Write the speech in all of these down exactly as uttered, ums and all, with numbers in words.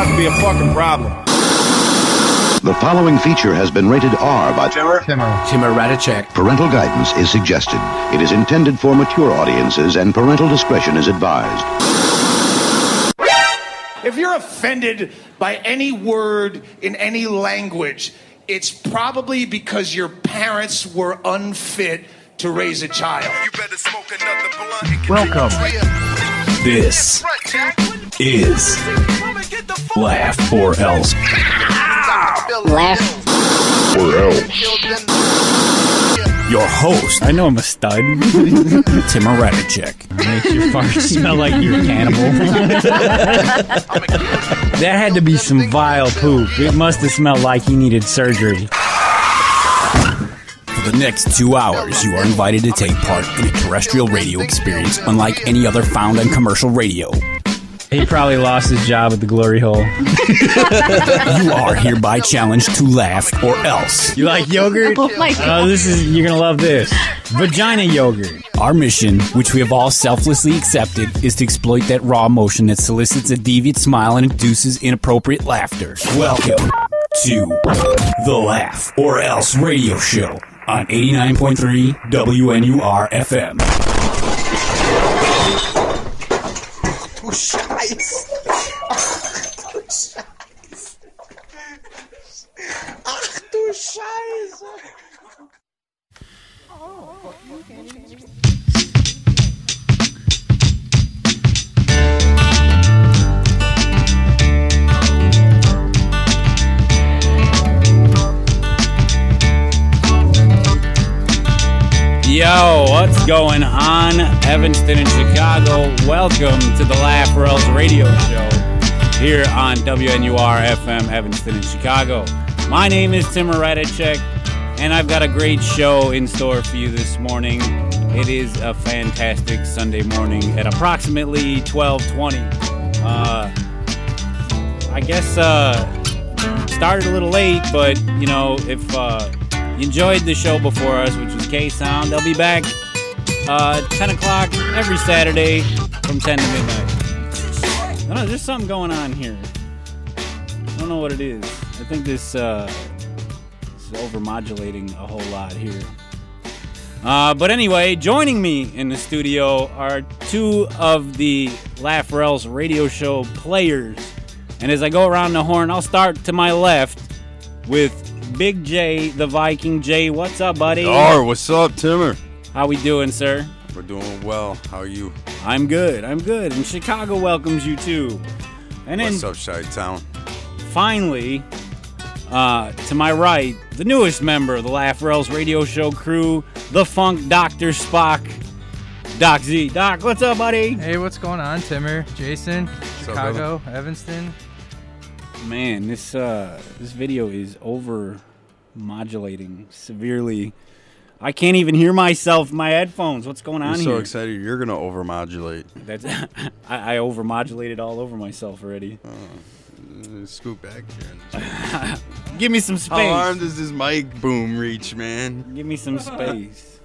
must be a fucking problem. The following feature has been rated R by Timmer. Timmer. Timmer, write a check. Parental guidance is suggested. It is intended for mature audiences and parental discretion is advised. If you're offended by any word in any language, it's probably because your parents were unfit to raise a child. You better smoke another blunt. Welcome. This is Laugh or Else. Laugh or Else. Your host, I know I'm a stud. Timmer Radicek. Makes your farts smell like you're a cannibal. That had to be some vile poop. It must have smelled like he needed surgery. For the next two hours, you are invited to take part in a terrestrial radio experience unlike any other found on commercial radio. He probably lost his job at the glory hole. You are hereby challenged to laugh or else. You like yogurt? Oh my God. Oh, this is, you're gonna love this. Vagina yogurt. Our mission, which we have all selflessly accepted, is to exploit that raw emotion that solicits a deviant smile and induces inappropriate laughter. Welcome to the Laugh or Else Radio Show on eighty-nine point three W N U R F M. Du Scheiß. Ach du Scheiße. Ach du Scheiße. Yo, what's going on, Evanston and Chicago? Welcome to the Laugh or Else Radio Show here on W N U R F M, Evanston and Chicago. My name is Timmer Radicek, and I've got a great show in store for you this morning. It is a fantastic Sunday morning at approximately twelve twenty. Uh, I guess uh, started a little late, but you know, if uh, you enjoyed the show before us, which was K-Sound, they'll be back uh, ten o'clock every Saturday from ten to midnight. I don't know, there's something going on here. I don't know what it is. I think this, uh, this is overmodulating a whole lot here. Uh, but anyway, joining me in the studio are two of the Laugh or Else Radio Show players. And as I go around the horn, I'll start to my left with Big Jay The Viking. Jay, what's up, buddy? Oh, what's up, Timmer? How we doing, sir? We're doing well. How are you? I'm good. I'm good. And Chicago welcomes you too. And then, what's up, Chi-Town? Finally, uh, to my right, the newest member of the Laugh or Else Radio Show crew, the Funk Doctor Spock, Doc Z. Doc, what's up, buddy? Hey, what's going on, Timmer? Jason, What's Chicago, up, Evanston. Man, this uh, this video is over modulating severely. I can't even hear myself in my headphones. What's going on I'm here? so excited. You're going to over-modulate. That's I, I over-modulated all over myself already. Uh, scoot back here. Give me some space. How arm does this mic boom reach, man? Give me some space.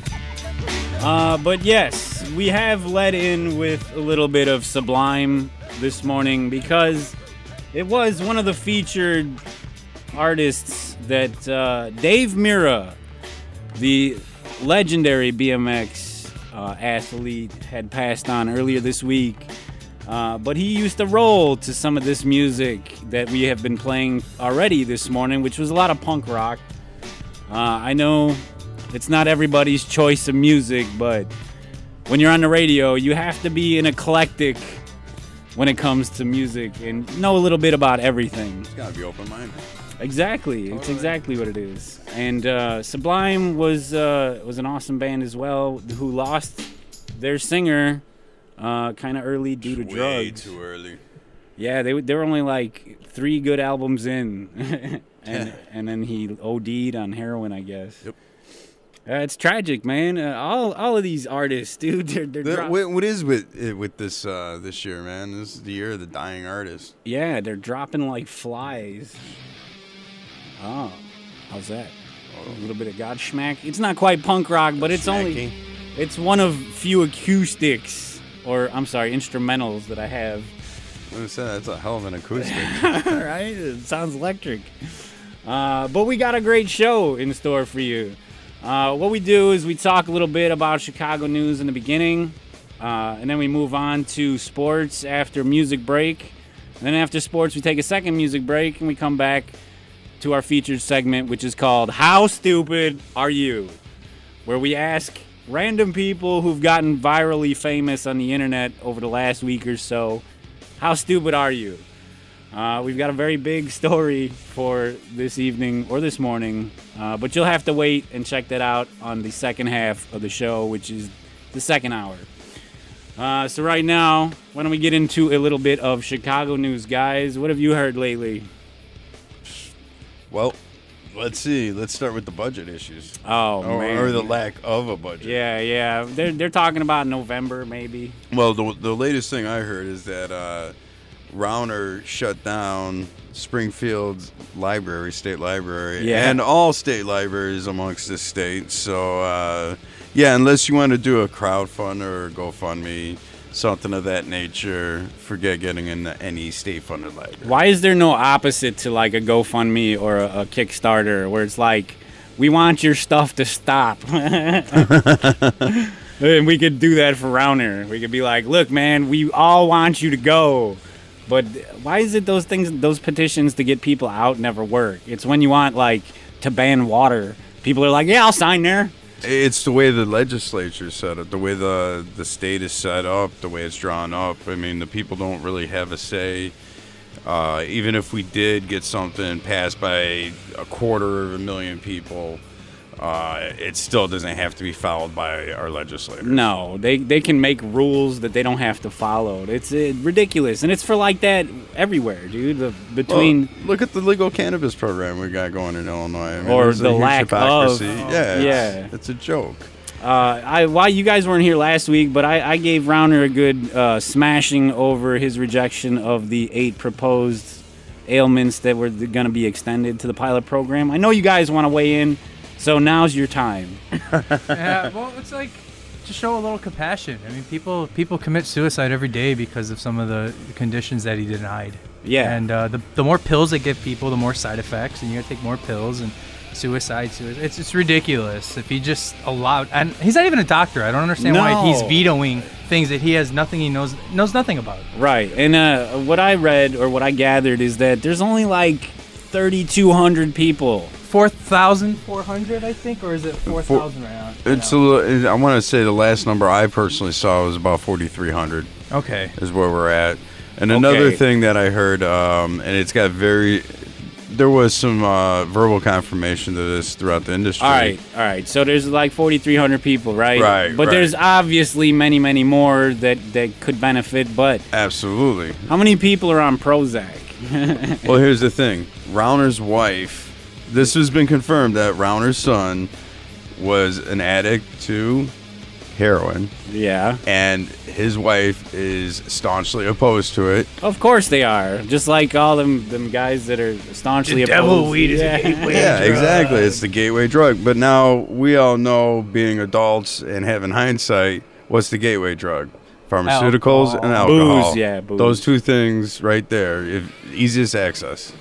Uh, but yes, we have led in with a little bit of Sublime this morning because it was one of the featured artists that uh, Dave Mirra, the legendary B M X uh, athlete, had passed on earlier this week. Uh, but he used to roll to some of this music that we have been playing already this morning, which was a lot of punk rock. Uh, I know it's not everybody's choice of music, but when you're on the radio, you have to be an eclectic when it comes to music and know a little bit about everything. It's got to be open-minded. Exactly. It's exactly what it is. And uh, Sublime was uh, was an awesome band as well, who lost their singer uh, kind of early due to Way drugs. too early. Yeah, they they were only like three good albums in, and and then he O D'd on heroin, I guess. Yep. Uh, it's tragic, man. Uh, all all of these artists, dude, they're, they're The, dro- what, what is with it, with this uh, this year, man? This is the year of the dying artist. yeah, they're dropping like flies. Oh, how's that? A little bit of Godsmack. It's not quite punk rock, but it's only it's one of few acoustics, or I'm sorry, instrumentals that I have Let me say that's a hell of an acoustic. Right? It sounds electric. Uh, but we got a great show in store for you. Uh, what we do is we talk a little bit about Chicago news in the beginning, uh, and then we move on to sports after music break. And then after sports, we take a second music break, and we come back to our featured segment, which is called How Stupid Are You? Where we ask random people who've gotten virally famous on the internet over the last week or so, how stupid are you? Uh, we've got a very big story for this evening or this morning, uh, but you'll have to wait and check that out on the second half of the show, which is the second hour. Uh, so right now, why don't we get into a little bit of Chicago news, guys? What have you heard lately? Well, let's see. Let's start with the budget issues. Oh, or, man. Or the lack of a budget. Yeah, yeah. They're they're talking about November, maybe. Well, the the latest thing I heard is that uh, Rauner shut down Springfield's library, state library, Yeah. and all state libraries amongst the state. So, uh, yeah, unless you want to do a crowdfund or GoFundMe, something of that nature, forget getting into any state-funded library. Why is there no opposite to like a GoFundMe or a, a Kickstarter where it's like, we want your stuff to stop? And we could do that for Rauner. We could be like, look, man, we all want you to go. But why is it those things, those petitions to get people out never work? It's when you want like to ban water. People are like, yeah, I'll sign there. It's the way the legislature's set up, the way the the state is set up, the way it's drawn up. I mean, the people don't really have a say. Uh, even if we did get something passed by a quarter of a million people, uh, it still doesn't have to be followed by our legislators. No, they they can make rules that they don't have to follow. It's uh, ridiculous, and it's for like that everywhere, dude. The, between well, look at the legal cannabis program we got going in Illinois. I mean, or there's a the huge lack hypocrisy. of, yeah, it's, yeah, it's a joke. Uh, I why you guys weren't here last week, but I, I gave Rauner a good uh, smashing over his rejection of the eight proposed ailments that were going to be extended to the pilot program. I know you guys want to weigh in, so now's your time. Yeah, well, it's like to show a little compassion. I mean, people people commit suicide every day because of some of the conditions that he denied. Yeah, and uh, the the more pills they give people, the more side effects, and you got to take more pills and. Suicide, suicide. It's it's ridiculous if he just allowed, and he's not even a doctor. I don't understand no. why he's vetoing things that he has nothing, he knows knows nothing about. Right, and uh, what I read or what I gathered is that there's only like thirty-two hundred people. four thousand four hundred, I think, or is it four thousand right now? It's a little, I want to say the last number I personally saw was about forty-three hundred. Okay, is where we're at. And another okay. thing that I heard, um, and it's got very. There was some uh, verbal confirmation to this throughout the industry. All right, all right. So there's like forty-three hundred people, right? Right, But right. there's obviously many, many more that, that could benefit. But absolutely. How many people are on Prozac? Well, here's the thing. Rauner's wife, this has been confirmed that Rauner's son was an addict to heroin. Yeah. And his wife is staunchly opposed to it. Of course they are. Just like all them them guys that are staunchly the opposed. devil weed is yeah. a gateway Yeah, drug. exactly. It's the gateway drug. But now we all know, being adults and having hindsight, what's the gateway drug? Pharmaceuticals Alcohol. and alcohol. Booze, yeah, booze. Those two things right there. If, easiest access.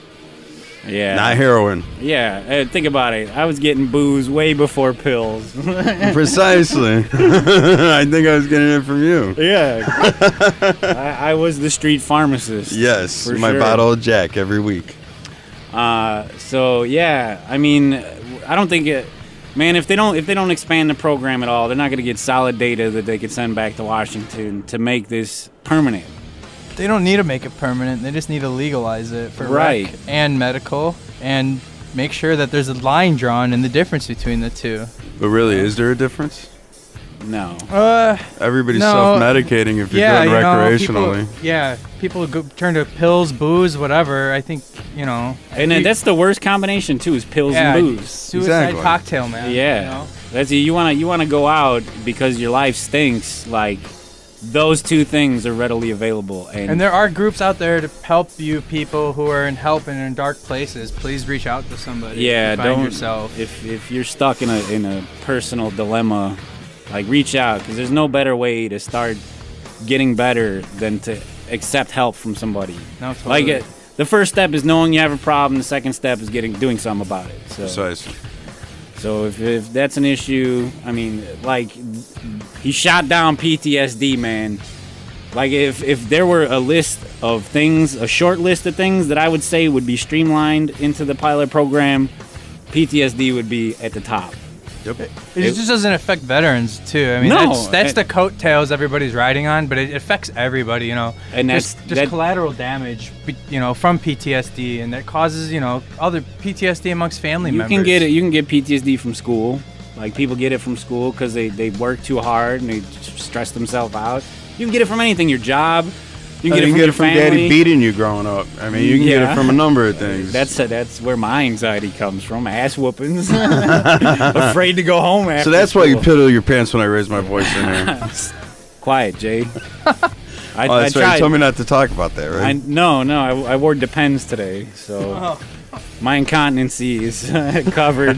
Yeah. Not heroin. Yeah. Uh, think about it. I was getting booze way before pills. Precisely. I think I was getting it from you. Yeah. I, I was the street pharmacist. Yes. for My sure. bottle of Jack every week. Uh, so yeah, I mean, I don't think it. Man, if they don't if they don't expand the program at all, they're not going to get solid data that they could send back to Washington to make this permanent. They don't need to make it permanent. They just need to legalize it for Right. rec and medical, and make sure that there's a line drawn in the difference between the two. But really, is there a difference? No. Uh, Everybody's no. self-medicating if you're yeah, doing you know, recreationally. people, yeah, people go, turn to pills, booze, whatever. I think, you know. And then that's the worst combination too, is pills yeah, and booze. Suicide Exactly. cocktail, man. Yeah. You know? That's you want to you want to go out because your life stinks. Like those two things are readily available, and, And there are groups out there to help you, people who are in help and in dark places. Please reach out to somebody. yeah, if you find don't yourself. if if you're stuck in a in a personal dilemma, like reach out because there's no better way to start getting better than to accept help from somebody. No, totally. Like it, the first step is knowing you have a problem. The second step is getting doing something about it. So, Precisely. so if, if that's an issue, I mean, like, he shot down P T S D, man. Like, if, if there were a list of things, a short list of things that I would say would be streamlined into the pilot program, P T S D would be at the top. Yep. It, it just doesn't affect veterans, too. I mean, No, that's, that's and- the coattails everybody's riding on, but it affects everybody, you know. And There's that's- just that- collateral damage, be- you know, from P T S D, and that causes, you know, other P T S D amongst family You members. can get it. You can get P T S D from school. Like, people get it from school because they, they work too hard and they stress themselves out. You can get it from anything. Your job. You can You get it can from get your it from family. daddy beating you growing up. I mean, you can get Yeah. it from a number of things. That's uh, that's where my anxiety comes from. Ass whoopings. Afraid to go home after so that's why you school. piddle your pants when I raise my voice in here. Quiet, Jay. I, Oh, that's I right. tried. You told me not to talk about that, right? I, no, no. I, I wore Depends today, so my incontinency is covered.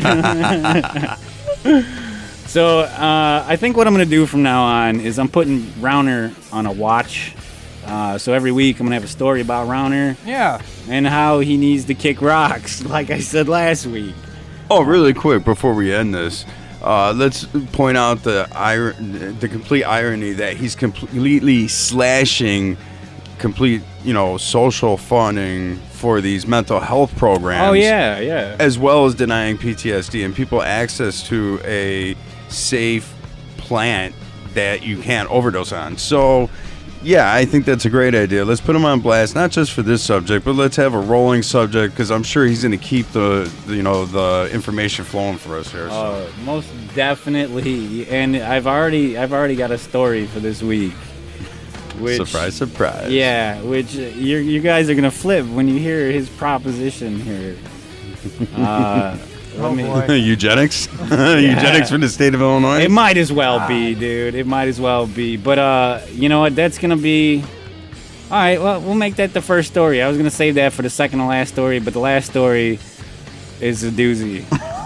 So uh, I think what I'm going to do from now on is I'm putting Rauner on a watch. Uh, so every week I'm going to have a story about Rauner Yeah. and how he needs to kick rocks, like I said last week. Oh, really quick before we end this, uh, let's point out the ir- the complete irony that he's completely slashing complete, you know, social funding for these mental health programs. Oh, yeah, yeah. As well as denying P T S D and people access to a safe plant that you can't overdose on. So, yeah, I think that's a great idea. Let's put him on blast, not just for this subject, but let's have a rolling subject because I'm sure he's going to keep the, the, you know, the information flowing for us here. So. Uh, most definitely, and I've already I've already got a story for this week. Which, surprise, surprise. Yeah, which uh, you you guys are gonna flip when you hear his proposition here. Uh, Oh, let me- boy. Eugenics? Eugenics for the state of Illinois? It might as well be, dude. It might as well be. But uh, you know what? That's gonna be. All right. Well, we'll make that the first story. I was gonna save that for the second to last story, but the last story is a doozy.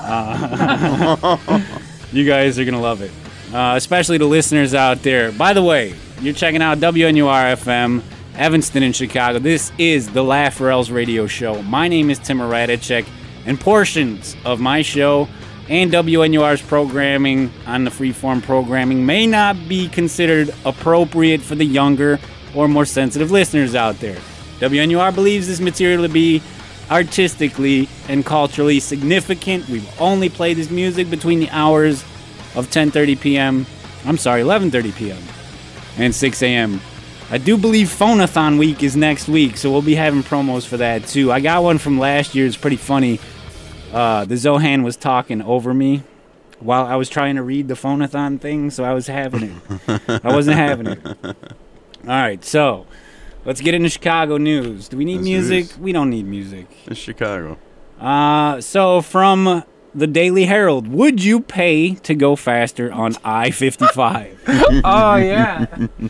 Uh, you guys are gonna love it, uh, especially the listeners out there. By the way, you're checking out W N U R F M, Evanston in Chicago. This is the LOERadio Show. My name is Tim Radicek, and portions of my show and W N U R's programming on the freeform programming may not be considered appropriate for the younger or more sensitive listeners out there. W N U R believes this material to be artistically and culturally significant. We will only play this music between the hours of ten thirty p.m. I'm sorry, eleven thirty p.m. and six a.m. I do believe Phonathon Week is next week, so we'll be having promos for that too. I got one from last year. It's pretty funny. Uh, the Zohan was talking over me while I was trying to read the Phonathon thing, so I was having it. I wasn't having it. All right, so let's get into Chicago news. Do we need Let's do music? this. We don't need music. It's Chicago. Uh, so from the Daily Herald, would you pay to go faster on I fifty-five? Oh, yeah.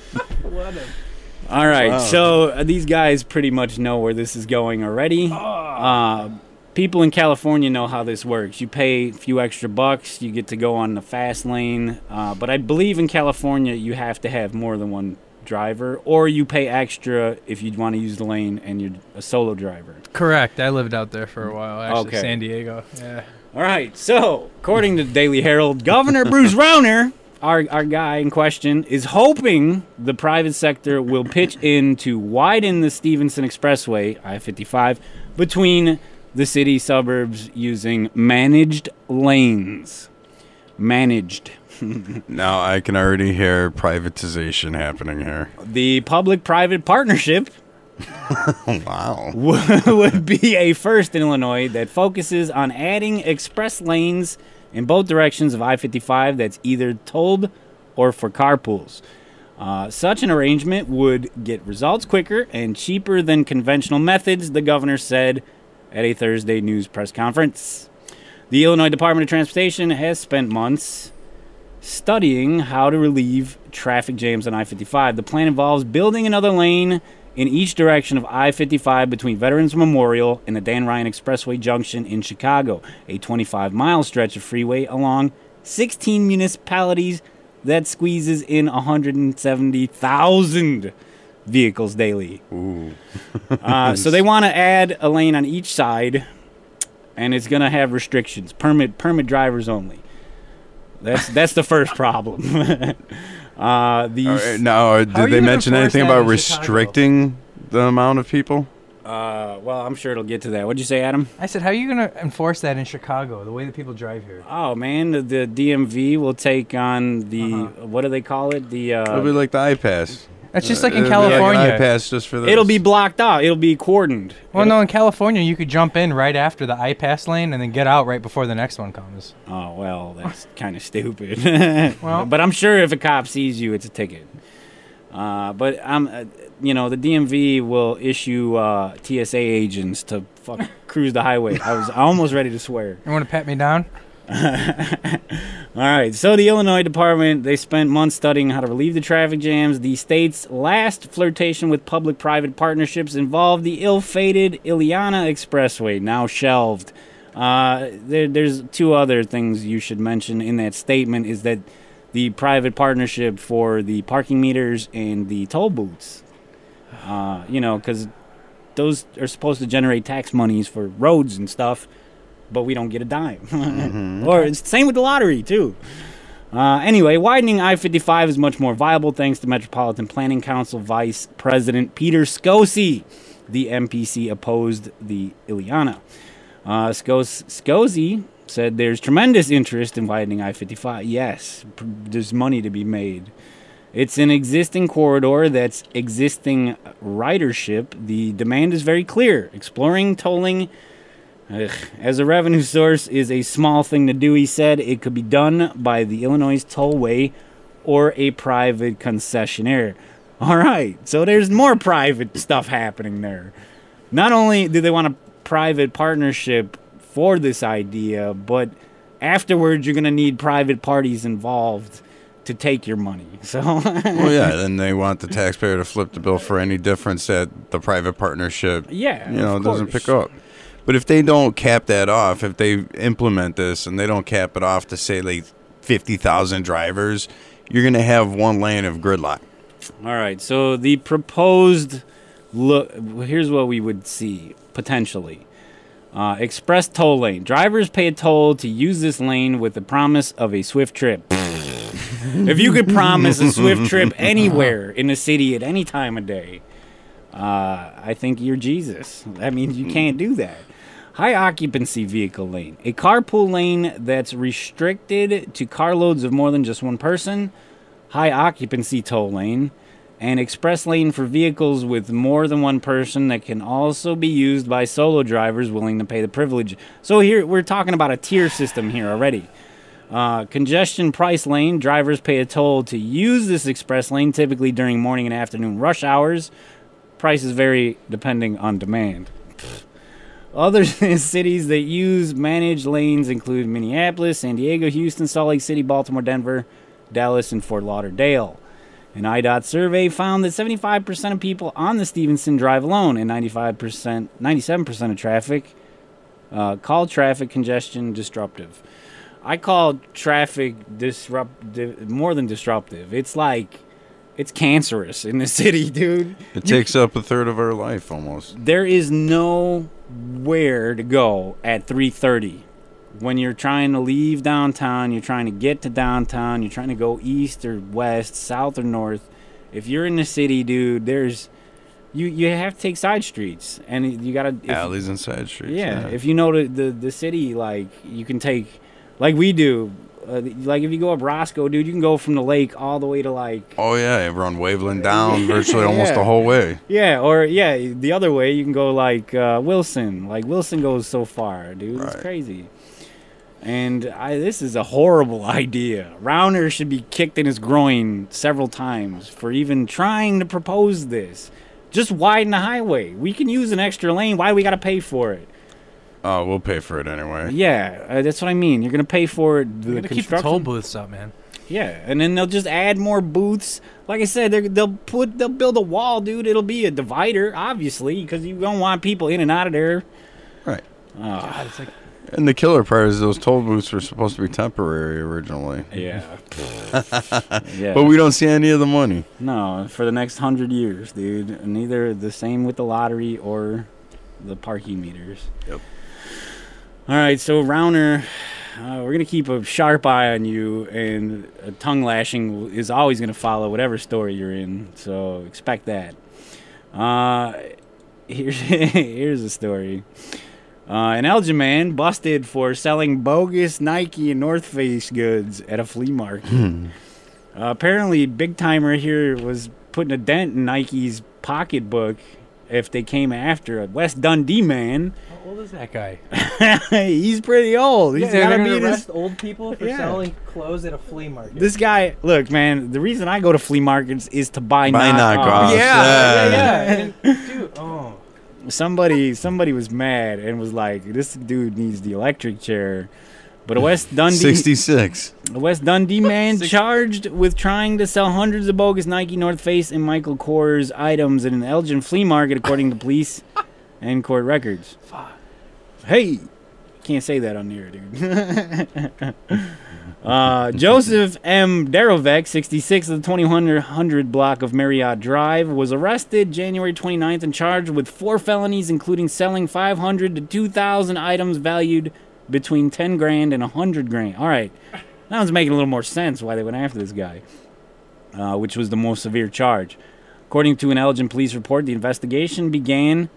All right, Wow. so uh, these guys pretty much know where this is going already. Uh, people in California know how this works. You pay a few extra bucks, you get to go on the fast lane. Uh, but I believe in California you have to have more than one driver, or you pay extra if you want to use the lane and you're a solo driver. Correct. I lived out there for a while, actually, Okay. San Diego. Yeah. All right, so according to the Daily Herald, Governor Bruce Rauner, our, our guy in question, is hoping the private sector will pitch in to widen the Stevenson Expressway, I fifty-five, between the city suburbs using managed lanes. Managed. Now I can already hear privatization happening here. The public-private partnership Wow. would be a first in Illinois that focuses on adding express lanes in both directions of I fifty-five that's either tolled or for carpools. Uh, such an arrangement would get results quicker and cheaper than conventional methods, the governor said at a Thursday news press conference. The Illinois Department of Transportation has spent months studying how to relieve traffic jams on I fifty-five. The plan involves building another lane in each direction of I fifty-five between Veterans Memorial and the Dan Ryan Expressway Junction in Chicago, a twenty-five mile stretch of freeway along sixteen municipalities that squeezes in one hundred seventy thousand vehicles daily. Ooh. uh, so they want to add a lane on each side, and it's going to have restrictions. Permit permit drivers only. That's that's the first problem. uh, these right, now, uh, did they mention anything about restricting the amount of people? Uh, well, I'm sure it'll get to that. What'd you say, Adam? I said, how are you going to enforce that in Chicago, the way that people drive here? Oh, man, the, the D M V will take on the, uh-huh. what do they call it? The uh, It'll be like the iPass. That's just like in uh, California. Like an iPass just for this. It'll be blocked out. It'll be cordoned. Well, It'll... no, in California, you could jump in right after the iPass lane and then get out right before the next one comes. Oh, well, that's kind of stupid. Well, but I'm sure if a cop sees you, it's a ticket. Uh, but I'm, uh, you know, the D M V will issue uh, T S A agents to fuck cruise the highway. I was almost ready to swear. You want to pat me down? All right, so the Illinois Department, they spent months studying how to relieve the traffic jams. The state's last flirtation with public-private partnerships involved the ill-fated Ileana Expressway, now shelved. Uh, there, there's two other things you should mention in that statement, is that the private partnership for the parking meters and the toll booths, uh, you know, because those are supposed to generate tax monies for roads and stuff, but we don't get a dime. mm-hmm. Or it's the same with the lottery, too. Uh, anyway, widening I fifty-five is much more viable thanks to Metropolitan Planning Council Vice President Peter Scosi. The M P C opposed the Ileana. Uh, Scos- Scosi said there's tremendous interest in widening I fifty-five. Yes, pr- there's money to be made. It's an existing corridor that's existing ridership. The demand is very clear. Exploring tolling Ugh. as a revenue source is a small thing to do, he said. It could be done by the Illinois Tollway or a private concessionaire. All right, so there's more private stuff happening there. Not only do they want a private partnership for this idea, but afterwards you're going to need private parties involved to take your money. So well, yeah, then they want the taxpayer to flip the bill for any difference that the private partnership yeah, you know doesn't pick up. But if they don't cap that off, if they implement this and they don't cap it off to say like fifty thousand drivers, you're going to have one lane of gridlock. All right, so the proposed look, here's what we would see potentially. Uh, express toll lane. Drivers pay a toll to use this lane with the promise of a swift trip. If you could promise a swift trip anywhere in the city at any time of day, uh, I think you're Jesus. That means you can't do that. High occupancy vehicle lane. A carpool lane that's restricted to carloads of more than just one person. High occupancy toll lane. An express lane for vehicles with more than one person that can also be used by solo drivers willing to pay the privilege. So here we're talking about a tier system here already. Uh, congestion price lane. Drivers pay a toll to use this express lane, typically during morning and afternoon rush hours. Prices vary depending on demand. Other cities that use managed lanes include Minneapolis, San Diego, Houston, Salt Lake City, Baltimore, Denver, Dallas, and Fort Lauderdale. An I DOT survey found that seventy-five percent of people on the Stevenson Drive alone and ninety-five percent, ninety-seven percent of traffic uh, call traffic congestion disruptive. I call traffic disruptive more than disruptive. It's like, it's cancerous in the city, dude. It you, takes up a third of our life almost. There is nowhere to go at three thirty. When you're trying to leave downtown, you're trying to get to downtown, you're trying to go east or west, south or north. If you're in the city, dude, there's you you have to take side streets, and you gotta if, alleys and side streets. Yeah, yeah, if you know the, the the city, like you can take, like we do. Uh, like if you go up Roscoe, dude, you can go from the lake all the way to like. Oh yeah, run Waveland down virtually almost yeah. the whole way. Yeah, or yeah, the other way you can go like uh, Wilson. Like Wilson goes so far, dude. Right. It's crazy. And I, this is a horrible idea. Rauner should be kicked in his groin several times for even trying to propose this. Just widen the highway. We can use an extra lane. Why do we got to pay for it? Oh, we'll pay for it anyway. Yeah, uh, that's what I mean. You're going to pay for it. The construction. Keep the toll booths up, man. Yeah, and then they'll just add more booths. Like I said, they'll put they'll build a wall, dude. It'll be a divider, obviously, because you don't want people in and out of there. Right. Uh, God, it's like And the killer part is those toll booths were supposed to be temporary originally. Yeah. yeah. But we don't see any of the money. No, for the next hundred years, dude. Neither the same with the lottery or the parking meters. Yep. All right, so Rauner, uh, we're going to keep a sharp eye on you, and a tongue lashing is always going to follow whatever story you're in, so expect that. Uh, here's, here's a story. Uh, an Elgin man busted for selling bogus Nike and North Face goods at a flea market. uh, apparently, Big Timer here was putting a dent in Nike's pocketbook if they came after a West Dundee man. How old is that guy? He's pretty old. He's yeah, gotta they're be gonna arrest this... old people for Yeah. selling clothes at a flea market. This guy, look, man, the reason I go to flea markets is to buy, Buy knockoffs. knockoffs. yeah, Yeah. yeah, yeah. Dude, oh. Somebody, somebody was mad and was like, "This dude needs the electric chair." But a West Dundee, sixty-six. a West Dundee man charged with trying to sell hundreds of bogus Nike, North Face, and Michael Kors items at an Elgin flea market, according to police and court records. Hey, can't say that on the air, dude. uh, Joseph M. Darovec, sixty-six, of the twenty-one hundred block of Marriott Drive, was arrested January twenty-ninth and charged with four felonies, including selling five hundred to two thousand items valued between ten grand and one hundred grand. All right, that was making a little more sense why they went after this guy, uh, which was the most severe charge. According to an Elgin police report, the investigation began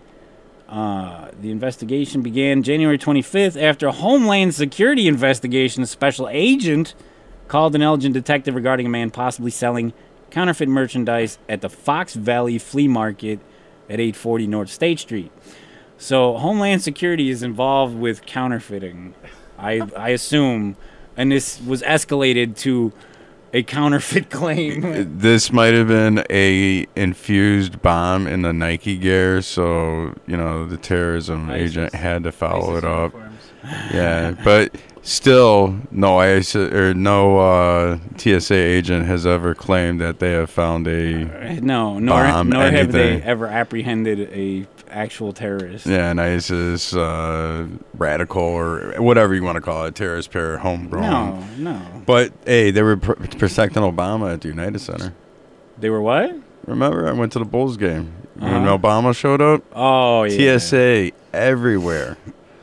Uh, the investigation began January twenty-fifth after a Homeland Security investigation. A special agent called an Elgin detective regarding a man possibly selling counterfeit merchandise at the Fox Valley Flea Market at eight forty North State Street. So Homeland Security is involved with counterfeiting, I I assume, and this was escalated to a counterfeit claim. This might have been a infused bomb in the Nike gear, so you know the terrorism ISIS. agent had to follow ISIS it up. uniforms. Yeah, but still, no ISIS or no uh, T S A agent has ever claimed that they have found a No, nor, bomb, nor have they anything. ever apprehended a actual terrorist. yeah, an ISIS uh, radical or whatever you want to call it, terrorist pair, homegrown. No, no. But hey, they were pr- protecting Obama at the United Center. They were what? Remember, I went to the Bulls game when Uh-huh. Obama showed up. Oh, yeah. T S A everywhere.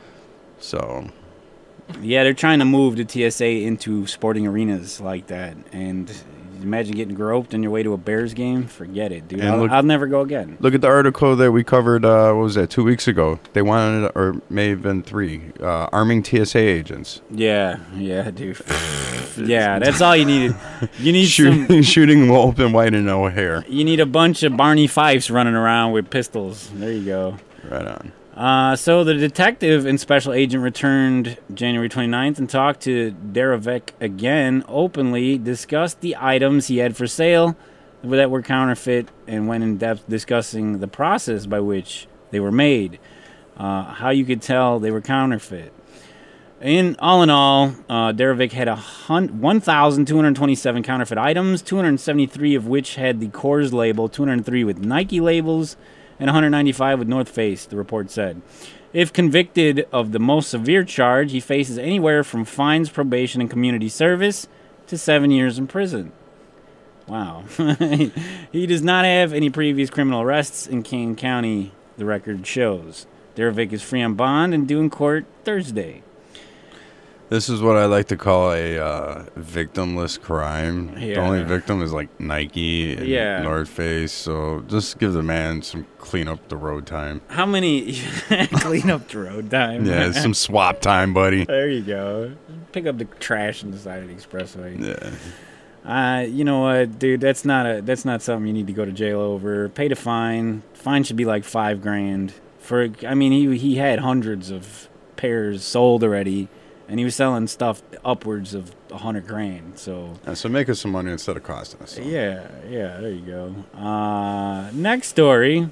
So Yeah, they're trying to move the T S A into sporting arenas like that. And imagine getting groped on your way to a Bears game. Forget it, dude. And I'll, look- I'll never go again. look at the article that we covered. Uh, what was that? Two weeks ago. They wanted, or may have been three, uh, arming T S A agents, Yeah, yeah, dude. Yeah, that's all you needed. You need some. shooting, shooting them open wide and no hair. You need a bunch of Barney Fifes running around with pistols. There you go. Right on. Uh, so the detective and special agent returned January twenty-ninth and talked to Darovec again, openly discussed the items he had for sale that were counterfeit, and went in depth discussing the process by which they were made, uh, how you could tell they were counterfeit. In all in all, uh, Darovec had a hun- one thousand two hundred twenty-seven counterfeit items, two hundred seventy-three of which had the Kors label, two hundred three with Nike labels, and one hundred ninety-five with North Face, the report said. If convicted of the most severe charge, he faces anywhere from fines, probation, and community service to seven years in prison. Wow. He does not have any previous criminal arrests in Kane County, the record shows. Darovec is free on bond and due in court Thursday. This is what I like to call a uh, victimless crime. The Yeah. only victim is like Nike and Yeah. North Face. So just give the man some clean up the road time. How many... Clean up the road time. Yeah, some swap time, buddy. There you go. Pick up the trash on the side of the expressway. Yeah. Uh, you know what, dude? That's not a. That's not something you need to go to jail over. Pay the fine. Fine should be like five grand. For I mean, he he had hundreds of pairs sold already, and he was selling stuff upwards of a hundred grand. So Yeah, so make us some money instead of costing us. So. yeah, yeah. There you go. Uh, next story.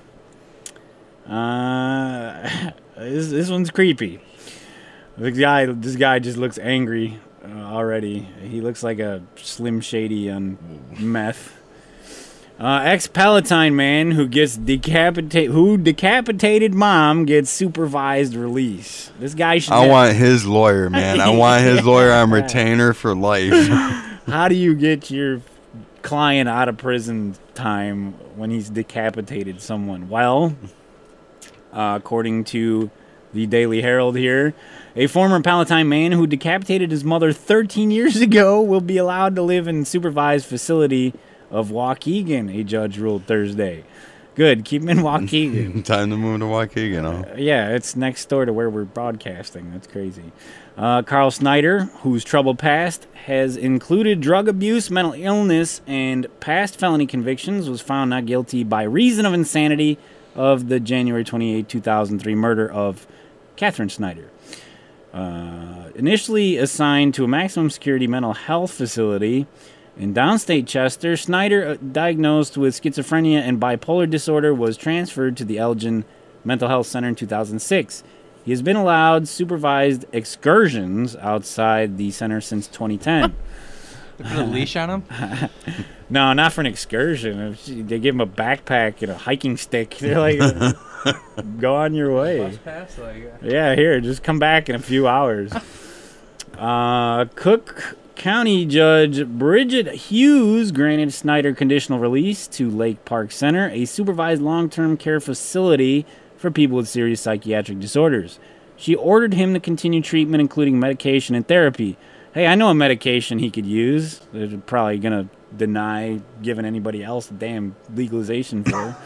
Uh, this this one's creepy. The guy, this guy just looks angry uh, already. He looks like a Slim Shady on meth. Uh, ex-Palatine man who gets decapitated, who decapitated mom gets supervised release. This guy should. I have- want his lawyer, man. I want his lawyer on retainer for life. How do you get your client out of prison time when he's decapitated someone? Well, uh, according to the Daily Herald here, a former Palatine man who decapitated his mother thirteen years ago will be allowed to live in supervised facility of Waukegan, a judge ruled Thursday. Good, keep him in Waukegan. Time to move to Waukegan, huh? Uh, yeah, it's next door to where we're broadcasting. That's crazy. Uh, Carl Snyder, whose troubled past has included drug abuse, mental illness, and past felony convictions, was found not guilty by reason of insanity of the January twenty-eighth, two thousand three murder of Catherine Snyder. Uh, initially assigned to a maximum security mental health facility in downstate Chester, Snyder, diagnosed with schizophrenia and bipolar disorder, was transferred to the Elgin Mental Health Center in two thousand six. He has been allowed supervised excursions outside the center since twenty ten. They put a leash on him? No, not for an excursion. They give him a backpack and a hiking stick. They're like, go on your way. Bus pass, like, uh, Yeah, here, just come back in a few hours. Uh, Cook County Judge Bridget Hughes granted Snyder conditional release to Lake Park Center, a supervised long-term care facility for people with serious psychiatric disorders. She ordered him to continue treatment, including medication and therapy. Hey, I know a medication he could use. They're probably going to deny giving anybody else a damn legalization for.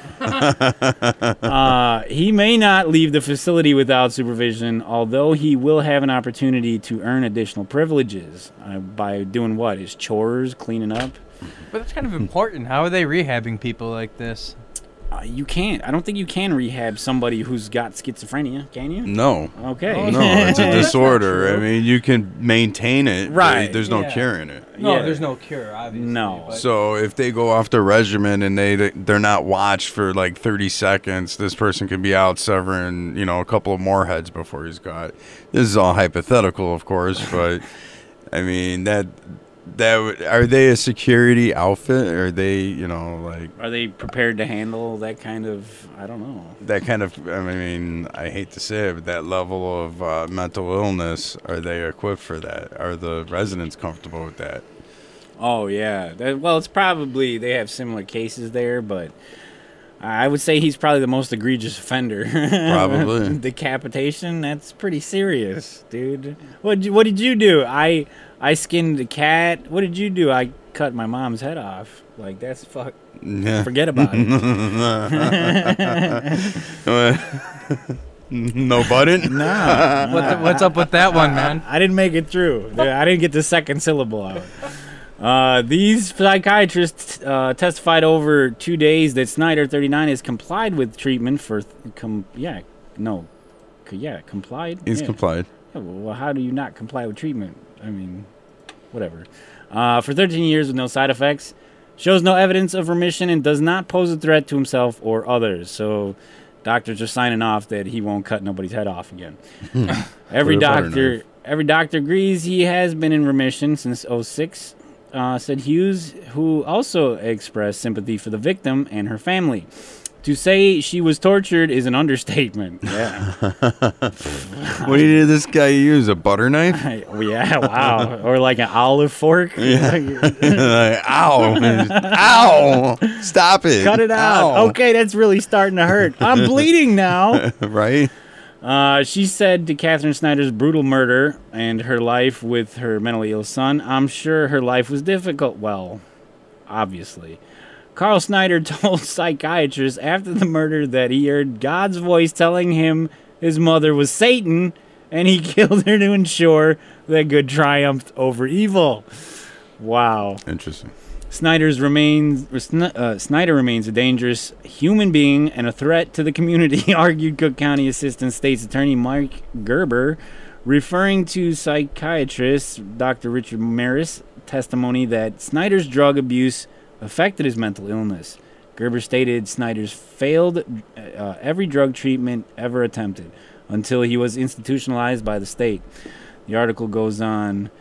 uh, he may not leave the facility without supervision, although he will have an opportunity to earn additional privileges uh, by doing what? His chores, cleaning up? But that's kind of important. How are they rehabbing people like this? Uh, you can't. I don't think you can rehab somebody who's got schizophrenia, can you? No. Okay. No, it's a disorder. I mean, you can maintain it. Right. But there's no Yeah. curing it. No, Yeah. there's no cure, obviously. No. but- So if they go off the regimen and they they're not watched for like thirty seconds, this person could be out severing, you know, a couple of more heads before he's got. This is all hypothetical, of course, but I mean that that would- are they a security outfit? Or are they, you know, like Are they prepared to handle that kind of, I don't know. that kind of? I mean, I hate to say it, but that level of uh, mental illness, are they equipped for that? Are the residents comfortable with that? Oh, yeah. That, well, it's probably, they have similar cases there, but I would say he's probably the most egregious offender. Probably. Decapitation, that's pretty serious, dude. What what did you do? I I skinned a cat. What did you do? I cut my mom's head off. Like, that's fuck. Yeah. Forget about it. No button? Nah. What the, what's up with that one, man? I didn't make it through. I didn't get the second syllable out. Uh, these psychiatrists uh, testified over two days that Snyder, thirty-nine, has complied with treatment for, th- com- yeah, no, C- yeah, complied. He's yeah. complied. Yeah, well, how do you not comply with treatment? I mean, whatever. Uh, for thirteen years with no side effects, shows no evidence of remission, and does not pose a threat to himself or others. So doctors are signing off that he won't cut nobody's head off again. every With a butter doctor, knife. every doctor agrees he has been in remission since oh six. Uh, said Hughes, who also expressed sympathy for the victim and her family. To say she was tortured is an understatement. Yeah. What did this guy use? A butter knife? Oh, yeah, wow. Or like an olive fork. Like, ow. Ow. Stop it. Cut it out. Ow. Okay, that's really starting to hurt. I'm bleeding now. Right? Uh, she said to Catherine Snyder's brutal murder and her life with her mentally ill son, I'm sure her life was difficult. Well, obviously. Carl Snyder told psychiatrists after the murder that he heard God's voice telling him his mother was Satan, and he killed her to ensure that good triumphed over evil. Wow. Interesting. Snyder's remains, uh, Snyder remains a dangerous human being and a threat to the community, argued Cook County Assistant State's Attorney Mike Gerber, referring to psychiatrist Doctor Richard Maris' testimony that Snyder's drug abuse affected his mental illness. Gerber stated Snyder's failed uh, every drug treatment ever attempted until he was institutionalized by the state. The article goes on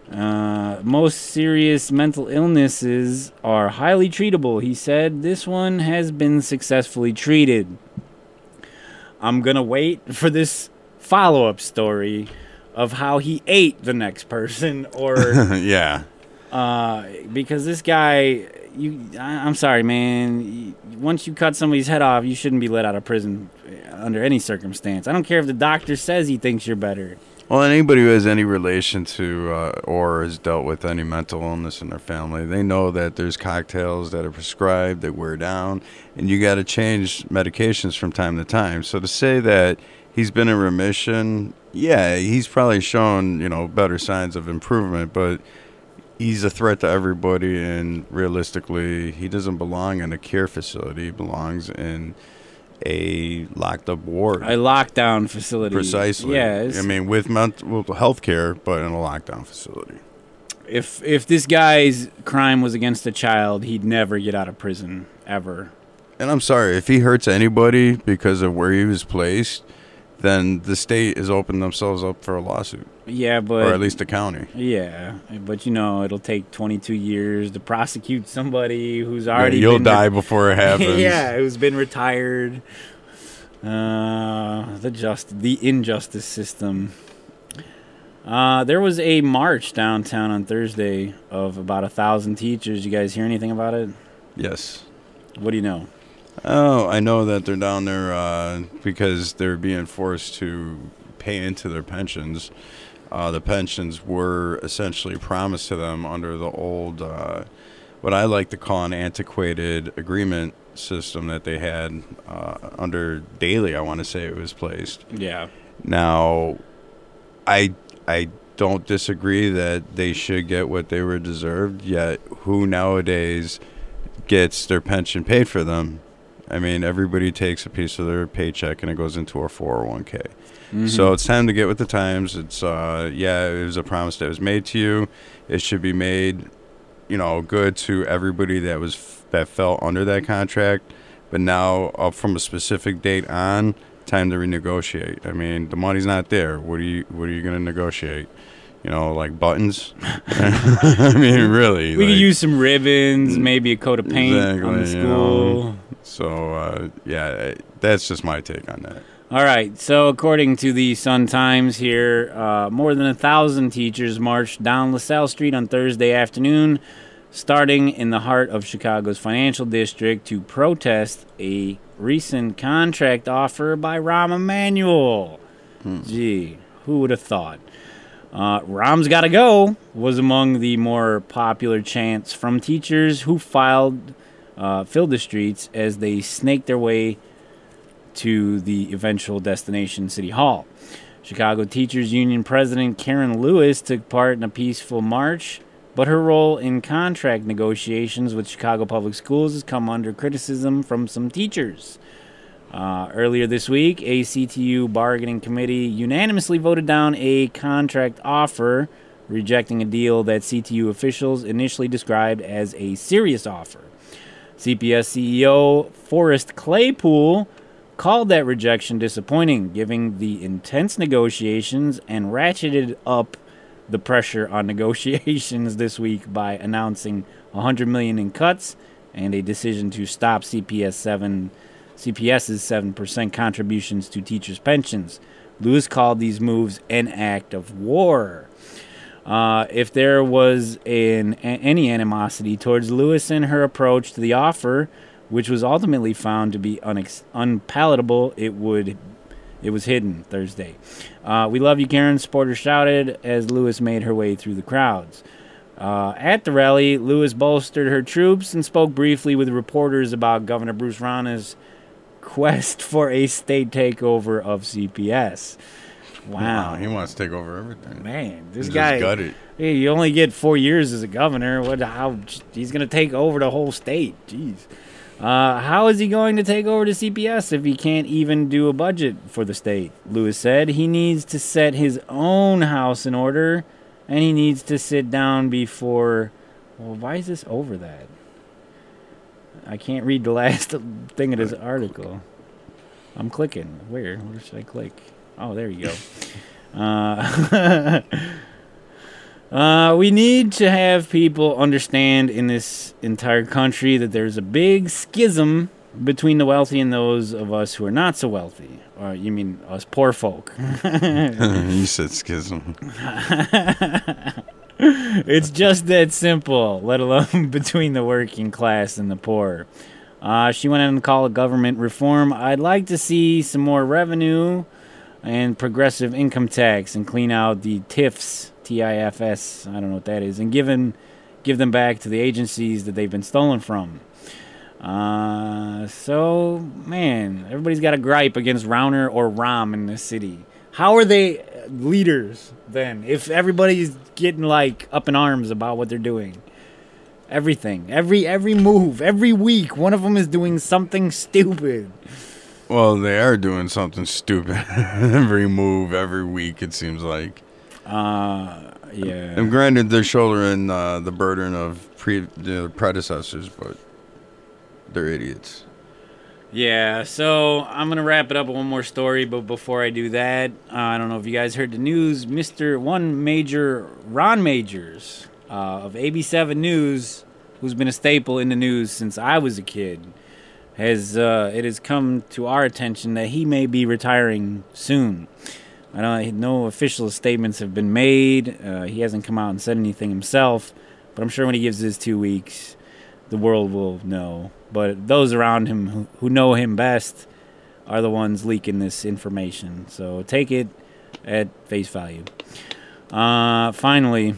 Uh, most serious mental illnesses are highly treatable. He said this one has been successfully treated. I'm going to wait for this follow-up story of how he ate the next person, or yeah, uh, because this guy, you, I, I'm sorry, man. Once you cut somebody's head off, you shouldn't be let out of prison under any circumstance. I don't care if the doctor says he thinks you're better. Well, anybody who has any relation to uh, or has dealt with any mental illness in their family, they know that there's cocktails that are prescribed that wear down, and you got to change medications from time to time. So to say that he's been in remission, yeah, he's probably shown, you know, better signs of improvement, but he's a threat to everybody, and realistically, he doesn't belong in a care facility. He belongs in a locked up ward. A lockdown facility. Precisely. Yes. I mean, with mental health care, but in a lockdown facility. If if this guy's crime was against a child, he'd never get out of prison, ever. And I'm sorry, if he hurts anybody because of where he was placed, then the state has opened themselves up for a lawsuit. Yeah, but... Or at least the county. Yeah, but, you know, it'll take twenty-two years to prosecute somebody who's already yeah, You'll been die re- before it happens. Yeah, who's been retired. Uh, the just the injustice system. Uh, there was a march downtown on Thursday of about a thousand teachers. You guys hear anything about it? Yes. What do you know? Oh, I know that they're down there uh, because they're being forced to pay into their pensions. Uh, the pensions were essentially promised to them under the old, uh, what I like to call an antiquated agreement system that they had uh, under Daley, I want to say it was placed. Yeah. Now, I I don't disagree that they should get what they were deserved, yet who nowadays gets their pension paid for them? I mean, everybody takes a piece of their paycheck and it goes into a four oh one k. Mm-hmm. So it's time to get with the times. It's, uh, yeah, it was a promise that was made to you. It should be made, you know, good to everybody that was f- that fell under that contract. But now, up from a specific date on, time to renegotiate. I mean, the money's not there. What are you What are you going to negotiate? You know, like buttons? I mean, really. We like, could use some ribbons, maybe a coat of paint exactly, on the school. You know, so, uh, yeah, that's just my take on that. All right. So, according to the Sun-Times here, uh, more than a thousand teachers marched down LaSalle Street on Thursday afternoon, starting in the heart of Chicago's financial district to protest a recent contract offer by Rahm Emanuel. Hmm. Gee, who would have thought? Uh, Rahm's gotta go was among the more popular chants from teachers who filed, uh, filled the streets as they snaked their way to the eventual destination, City Hall. Chicago Teachers Union President Karen Lewis took part in a peaceful march, but her role in contract negotiations with Chicago Public Schools has come under criticism from some teachers. Uh, earlier this week, a C T U bargaining committee unanimously voted down a contract offer, rejecting a deal that C T U officials initially described as a serious offer. C P S C E O Forrest Claypool called that rejection disappointing, giving the intense negotiations and ratcheted up the pressure on negotiations this week by announcing one hundred million dollars in cuts and a decision to stop C P S seven C P S's seven percent contributions to teachers' pensions. Lewis called these moves an act of war. Uh, if there was an, a, any animosity towards Lewis and her approach to the offer, which was ultimately found to be unex- unpalatable, it would it was hidden Thursday. Uh, we love you, Karen, supporters shouted as Lewis made her way through the crowds. Uh, at the rally, Lewis bolstered her troops and spoke briefly with reporters about Governor Bruce Rauner's quest for a state takeover of C P S. Wow. wow he wants to take over everything. Man, this He's guy. Just gutted. Hey, you only get four years as a governor. What? How? He's going to take over the whole state. Jeez. Uh, how is he going to take over the C P S if he can't even do a budget for the state? Lewis said he needs to set his own house in order, and he needs to sit down before. Well, why is this over that? I can't read the last thing of this article. I'm clicking. Where? Where should I click? Oh, there you go. Uh, Uh, we need to have people understand in this entire country that there's a big schism between the wealthy and those of us who are not so wealthy. Or you mean us poor folk. You said schism. It's just that simple, let alone between the working class and the poor. Uh, she went on to call it government reform. I'd like to see some more revenue and progressive income tax and clean out the T I Fs, T I F S, I don't know what that is, and give, in, give them back to the agencies that they've been stolen from. Uh, so, man, everybody's got a gripe against Rauner or Ram in this city. How are they leaders then if everybody's getting like up in arms about what they're doing? Everything, every every move, every week, one of them is doing something stupid. Well, they are doing something stupid every move, every week, it seems like. Uh, yeah. And granted, they're shouldering uh, the burden of pre- their predecessors, but they're idiots. Yeah, so I'm going to wrap it up with one more story, but before I do that, uh, I don't know if you guys heard the news. Mister One Major Ron Majors uh, of A B seven News, who's been a staple in the news since I was a kid, has uh, it has come to our attention that he may be retiring soon. I don't no official statements have been made. Uh, he hasn't come out and said anything himself, but I'm sure when he gives his two weeks, the world will know. But those around him who, who know him best are the ones leaking this information. So take it at face value. Uh, finally,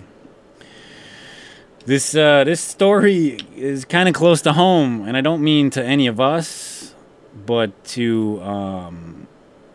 this uh, this story is kind of close to home, and I don't mean to any of us, but to um,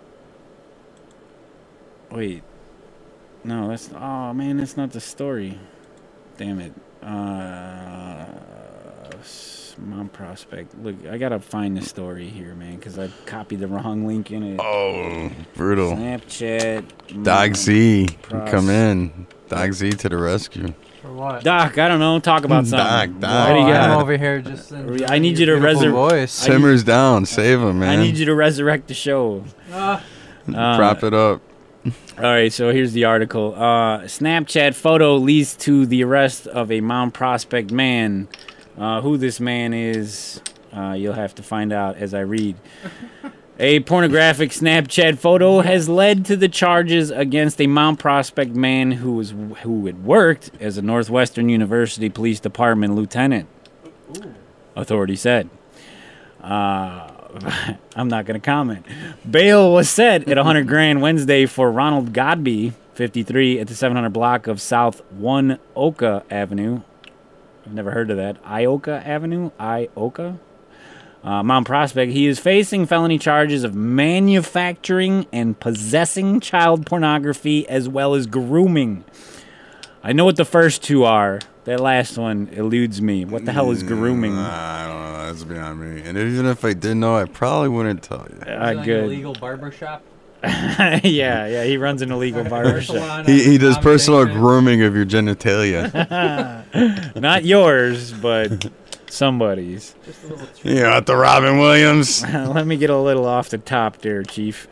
wait, no, that's oh man, that's not the story. Damn it. Uh, Mount Prospect. Look, I gotta find the story here, man, because I copied the wrong link in it. Oh, brutal. Snapchat. Doc Z, Pros- come in. Doc Z to the rescue. For what? Doc, I don't know. Talk about something. Doc, Doc. What do you Oh, got? I'm over here just. I need you to resurrect. resurrect. voice. Simmers down. Save him, man. I need you to resurrect the show. Ah. Uh, Prop it up. All right, so here's the article. Uh, Snapchat photo leads to the arrest of a Mount Prospect man. Uh, who this man is, uh, you'll have to find out as I read. A pornographic Snapchat photo has led to the charges against a Mount Prospect man who was who had worked as a Northwestern University Police Department lieutenant. Ooh. Authorities said. Uh, I'm not going to comment. Bail was set at one hundred grand Wednesday for Ronald Godby, fifty-three, at the seven hundred block of South one Oka Avenue. I've never heard of that. Ioka Avenue? Ioka? Uh, Mount Prospect. He is facing felony charges of manufacturing and possessing child pornography as well as grooming. I know what the first two are. That last one eludes me. What the hell is grooming? Mm, I don't know. That's beyond me. And even if I did know, I probably wouldn't tell you. Uh, Like good. an illegal barber shop. yeah, yeah. He runs an illegal barber shop. He, he does personal grooming of your genitalia. Not yours, but somebody's. Just a little treat. You know, at the Robin Williams. Let me get a little off the top there, Chief.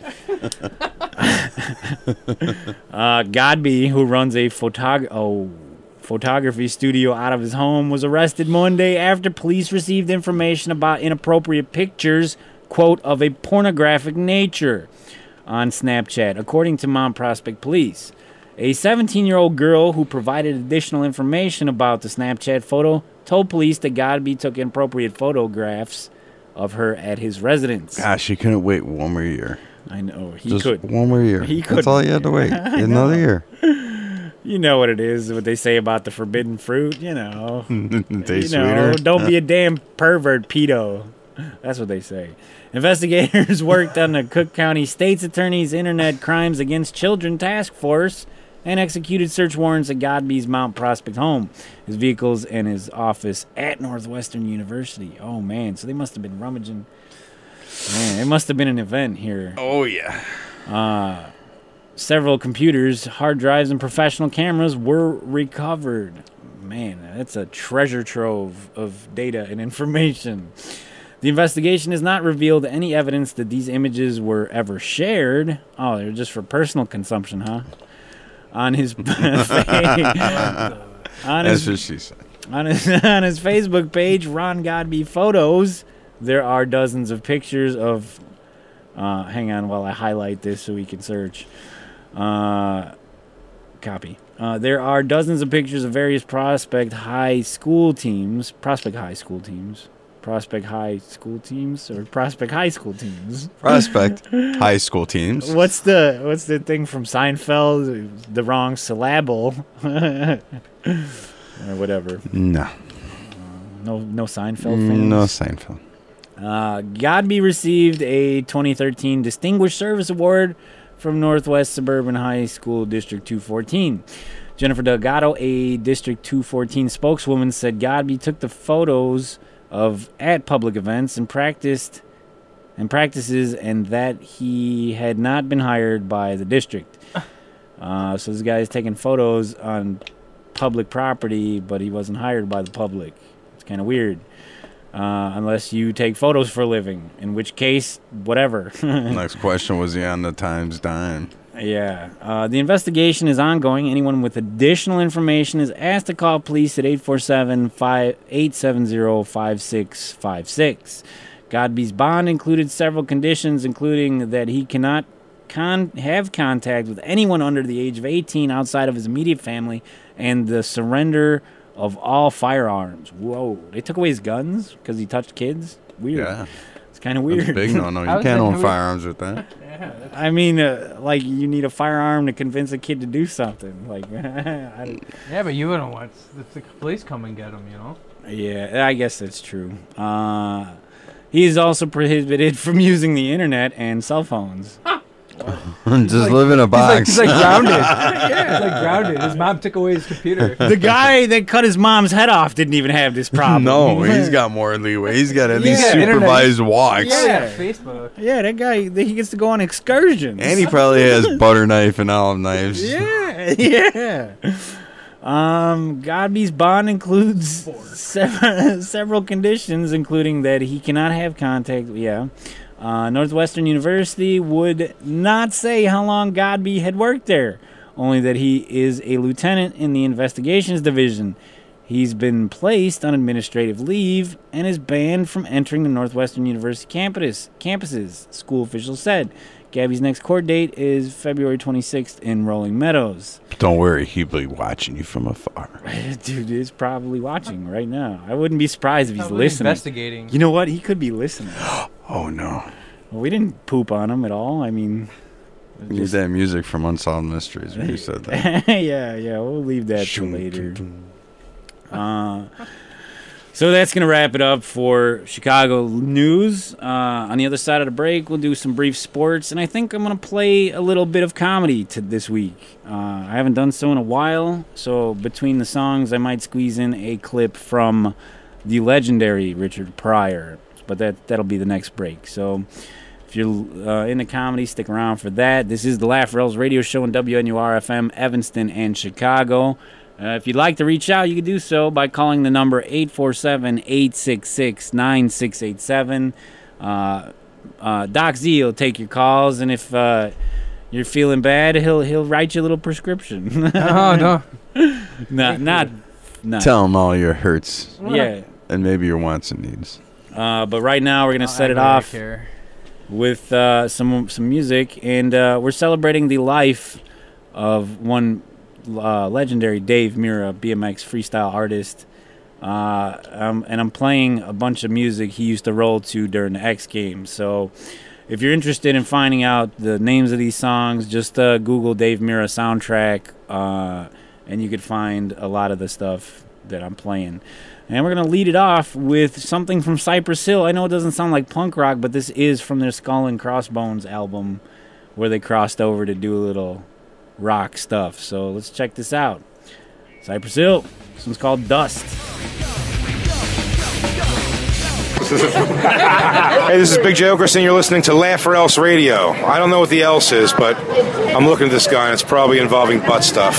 uh, Godby, who runs a photog- oh, photography studio out of his home, was arrested Monday after police received information about inappropriate pictures, quote, of a pornographic nature on Snapchat, according to Mount Prospect Police. A seventeen-year-old girl who provided additional information about the Snapchat photo told police that Godby took inappropriate photographs of her at his residence. Gosh, he couldn't wait one more year. I know. He Just could. one more year. He That's all you had to wait. Another year. You know what it is, what they say about the forbidden fruit, you know. Tastes you know, sweeter. don't be a damn pervert pedo. That's what they say. Investigators worked on the Cook County State's Attorney's Internet Crimes Against Children Task Force and executed search warrants at Godby's Mount Prospect home, his vehicles, and his office at Northwestern University. Oh, man. So they must have been rummaging. Man, it must have been an event here. Oh, yeah. Uh, several computers, hard drives, and professional cameras were recovered. Man, that's a treasure trove of data and information. The investigation has not revealed any evidence that these images were ever shared. Oh, they're just for personal consumption, huh? on his on That's his, what she said. On his, on his Facebook page, Ron Godby Photos, there are dozens of pictures of... Uh, hang on while I highlight this so we can search. Uh, copy. Uh, there are dozens of pictures of various Prospect High school teams. Prospect High school teams. Prospect High school teams or Prospect High school teams. Prospect High school teams. What's the What's the thing from Seinfeld? The wrong syllable, or whatever. No. Uh, no, no Seinfeld fans. No Seinfeld. Uh, Godby received a twenty thirteen Distinguished Service Award from Northwest Suburban High School District two fourteen. Jennifer Delgado, a District two fourteen spokeswoman, said Godby took the photos of at public events and practiced and practices, and that he had not been hired by the district. Uh, so this guy is taking photos on public property, but he wasn't hired by the public. It's kind of weird. Uh, unless you take photos for a living, in which case, whatever. Next question, was he on the Times dime? Yeah. Uh, the investigation is ongoing. Anyone with additional information is asked to call police at eight four seven, eight seven zero, five six five six. Godby's bond included several conditions, including that he cannot con- have contact with anyone under the age of eighteen outside of his immediate family, and the surrender of all firearms. Whoa. They took away his guns because he touched kids? Weird. Yeah. It's kind of weird. That's big no no. You can't own firearms with that. Yeah, I mean, uh, like, you need a firearm to convince a kid to do something. Like, I don't, yeah, but you wouldn't want if the police come and get him, you know? Yeah, I guess that's true. Uh, he is also prohibited from using the internet and cell phones. Just like, live in a box. He's like, he's like grounded. Yeah, he's like grounded. His mom took away his computer. The guy that cut his mom's head off didn't even have this problem. No, he's got more leeway. He's got at least Yeah, supervised walks. Yeah, Facebook. Yeah, that guy, he gets to go on excursions. And he probably has butter knife and olive knives. Yeah, yeah. Um, Godby's bond includes several, several conditions, including that he cannot have contact. Yeah. Uh, Northwestern University would not say how long Godby had worked there, only that he is a lieutenant in the investigations division. He's been placed on administrative leave and is banned from entering the Northwestern University campus, campuses, school officials said. Gabby's next court date is February twenty-sixth in Rolling Meadows. Don't worry, he'll be watching you from afar. Dude is probably watching right now. I wouldn't be surprised if he's Probably listening. investigating. You know what? He could be listening. Oh, no. Well, we didn't poop on him at all. I mean... You need that music from Unsolved Mysteries when you said that. yeah, yeah, we'll leave that for later. Uh, so that's going to wrap it up for Chicago news. Uh, on the other side of the break, we'll do some brief sports, and I think I'm going to play a little bit of comedy to this week. Uh, I haven't done so in a while, so between the songs, I might squeeze in a clip from the legendary Richard Pryor, but that, that'll be the next break. So if you're uh, into comedy, stick around for that. This is the LOERadio Radio Show on W N U R F M, Evanston and Chicago. Uh, if you'd like to reach out, you can do so by calling the number eight four seven, eight six six, nine six eight seven. Uh, uh, Doc Z will take your calls, and if uh, you're feeling bad, he'll he'll write you a little prescription. Oh, no. not, not, not. Tell him all your hurts. Yeah. And maybe your wants and needs. Uh, but right now, we're going to Oh, set I it really off care. with uh, some some music, and uh, we're celebrating the life of one uh, legendary Dave Mira, B M X freestyle artist. Uh, um, and I'm playing a bunch of music he used to roll to during the X Games. So if you're interested in finding out the names of these songs, just uh, Google Dave Mira soundtrack, uh, and you could find a lot of the stuff that I'm playing. And we're going to lead it off with something from Cypress Hill. I know it doesn't sound like punk rock, but this is from their Skull and Crossbones album, where they crossed over to do a little rock stuff. So let's check this out. Cypress Hill. This one's called Dust. Hey, this is Big J Okerson, and you're listening to Laugh or Else Radio. I don't know what the else is, but I'm looking at this guy, and it's probably involving butt stuff.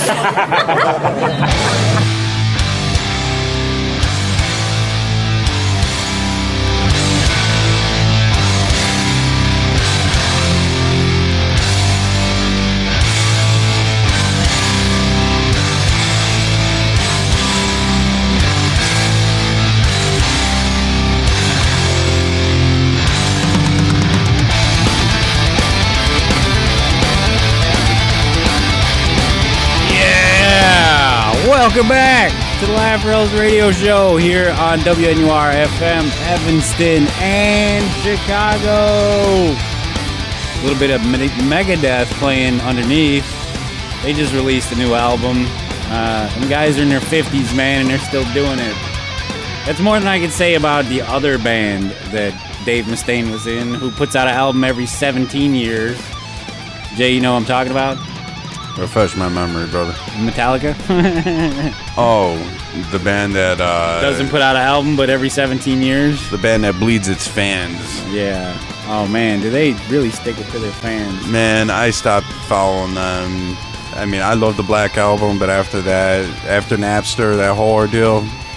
Welcome back to the LOERadio Show here on W N U R F M, Evanston and Chicago. A little bit of Megadeth playing underneath. They just released a new album. Uh, them guys are in their fifties, man, and they're still doing it. That's more than I could say about the other band that Dave Mustaine was in, who puts out an album every seventeen years. Jay, you know what I'm talking about? Refresh my memory, brother. Metallica? Oh, the band that... Uh, doesn't put out an album, but every seventeen years? The band that bleeds its fans. Yeah. Oh, man, do they really stick it to their fans? Man, I stopped following them. I mean, I love the Black Album, but after that, after Napster, that whole ordeal,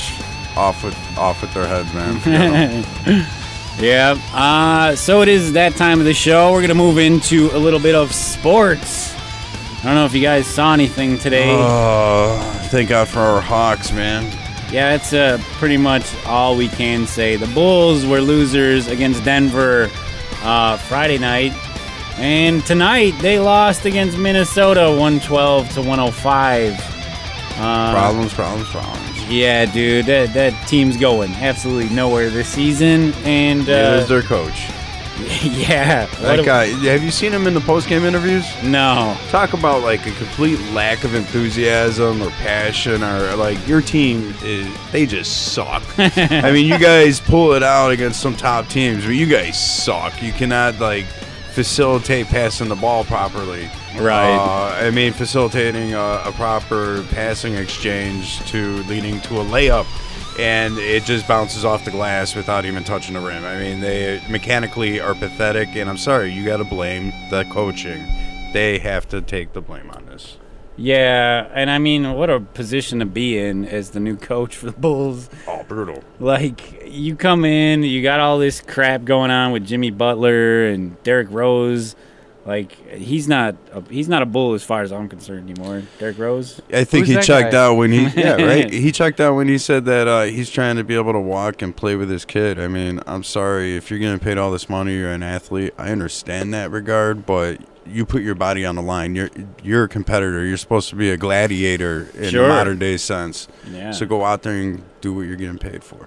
off with, off with their heads, man. Yeah. Uh, so it is that time of the show. We're going to move into a little bit of sports. I don't know if you guys saw anything today. Oh, thank God for our Hawks, man. Yeah, that's uh, pretty much all we can say. The Bulls were losers against Denver uh, Friday night. And tonight, they lost against Minnesota one twelve to one oh five. Uh, problems, problems, problems. Yeah, dude, that, that team's going absolutely nowhere this season. And uh, is their coach. Yeah. That guy, have you seen him in the post-game interviews? No. Talk about like a complete lack of enthusiasm or passion, or like your team is, they just suck. I mean, you guys pull it out against some top teams, but you guys suck. You cannot like facilitate passing the ball properly. Right. Uh, I mean, facilitating a, a proper passing exchange to leading to a layup. And it just bounces off the glass without even touching the rim. I mean, they mechanically are pathetic, and I'm sorry, you got to blame the coaching. They have to take the blame on this. Yeah, and I mean, what a position to be in as the new coach for the Bulls. Oh, brutal. Like, you come in, you got all this crap going on with Jimmy Butler and Derrick Rose. Like, he's not a, he's not a Bull as far as I'm concerned anymore. Derrick Rose? I think Who's he checked guy? out when he yeah right he checked out when he said that uh, he's trying to be able to walk and play with his kid. I mean, I'm sorry, if you're getting paid all this money, you're an athlete. I understand that regard, but you put your body on the line. You're you're a competitor. You're supposed to be a gladiator in Sure. a modern day sense. Yeah. So go out there and do what you're getting paid for.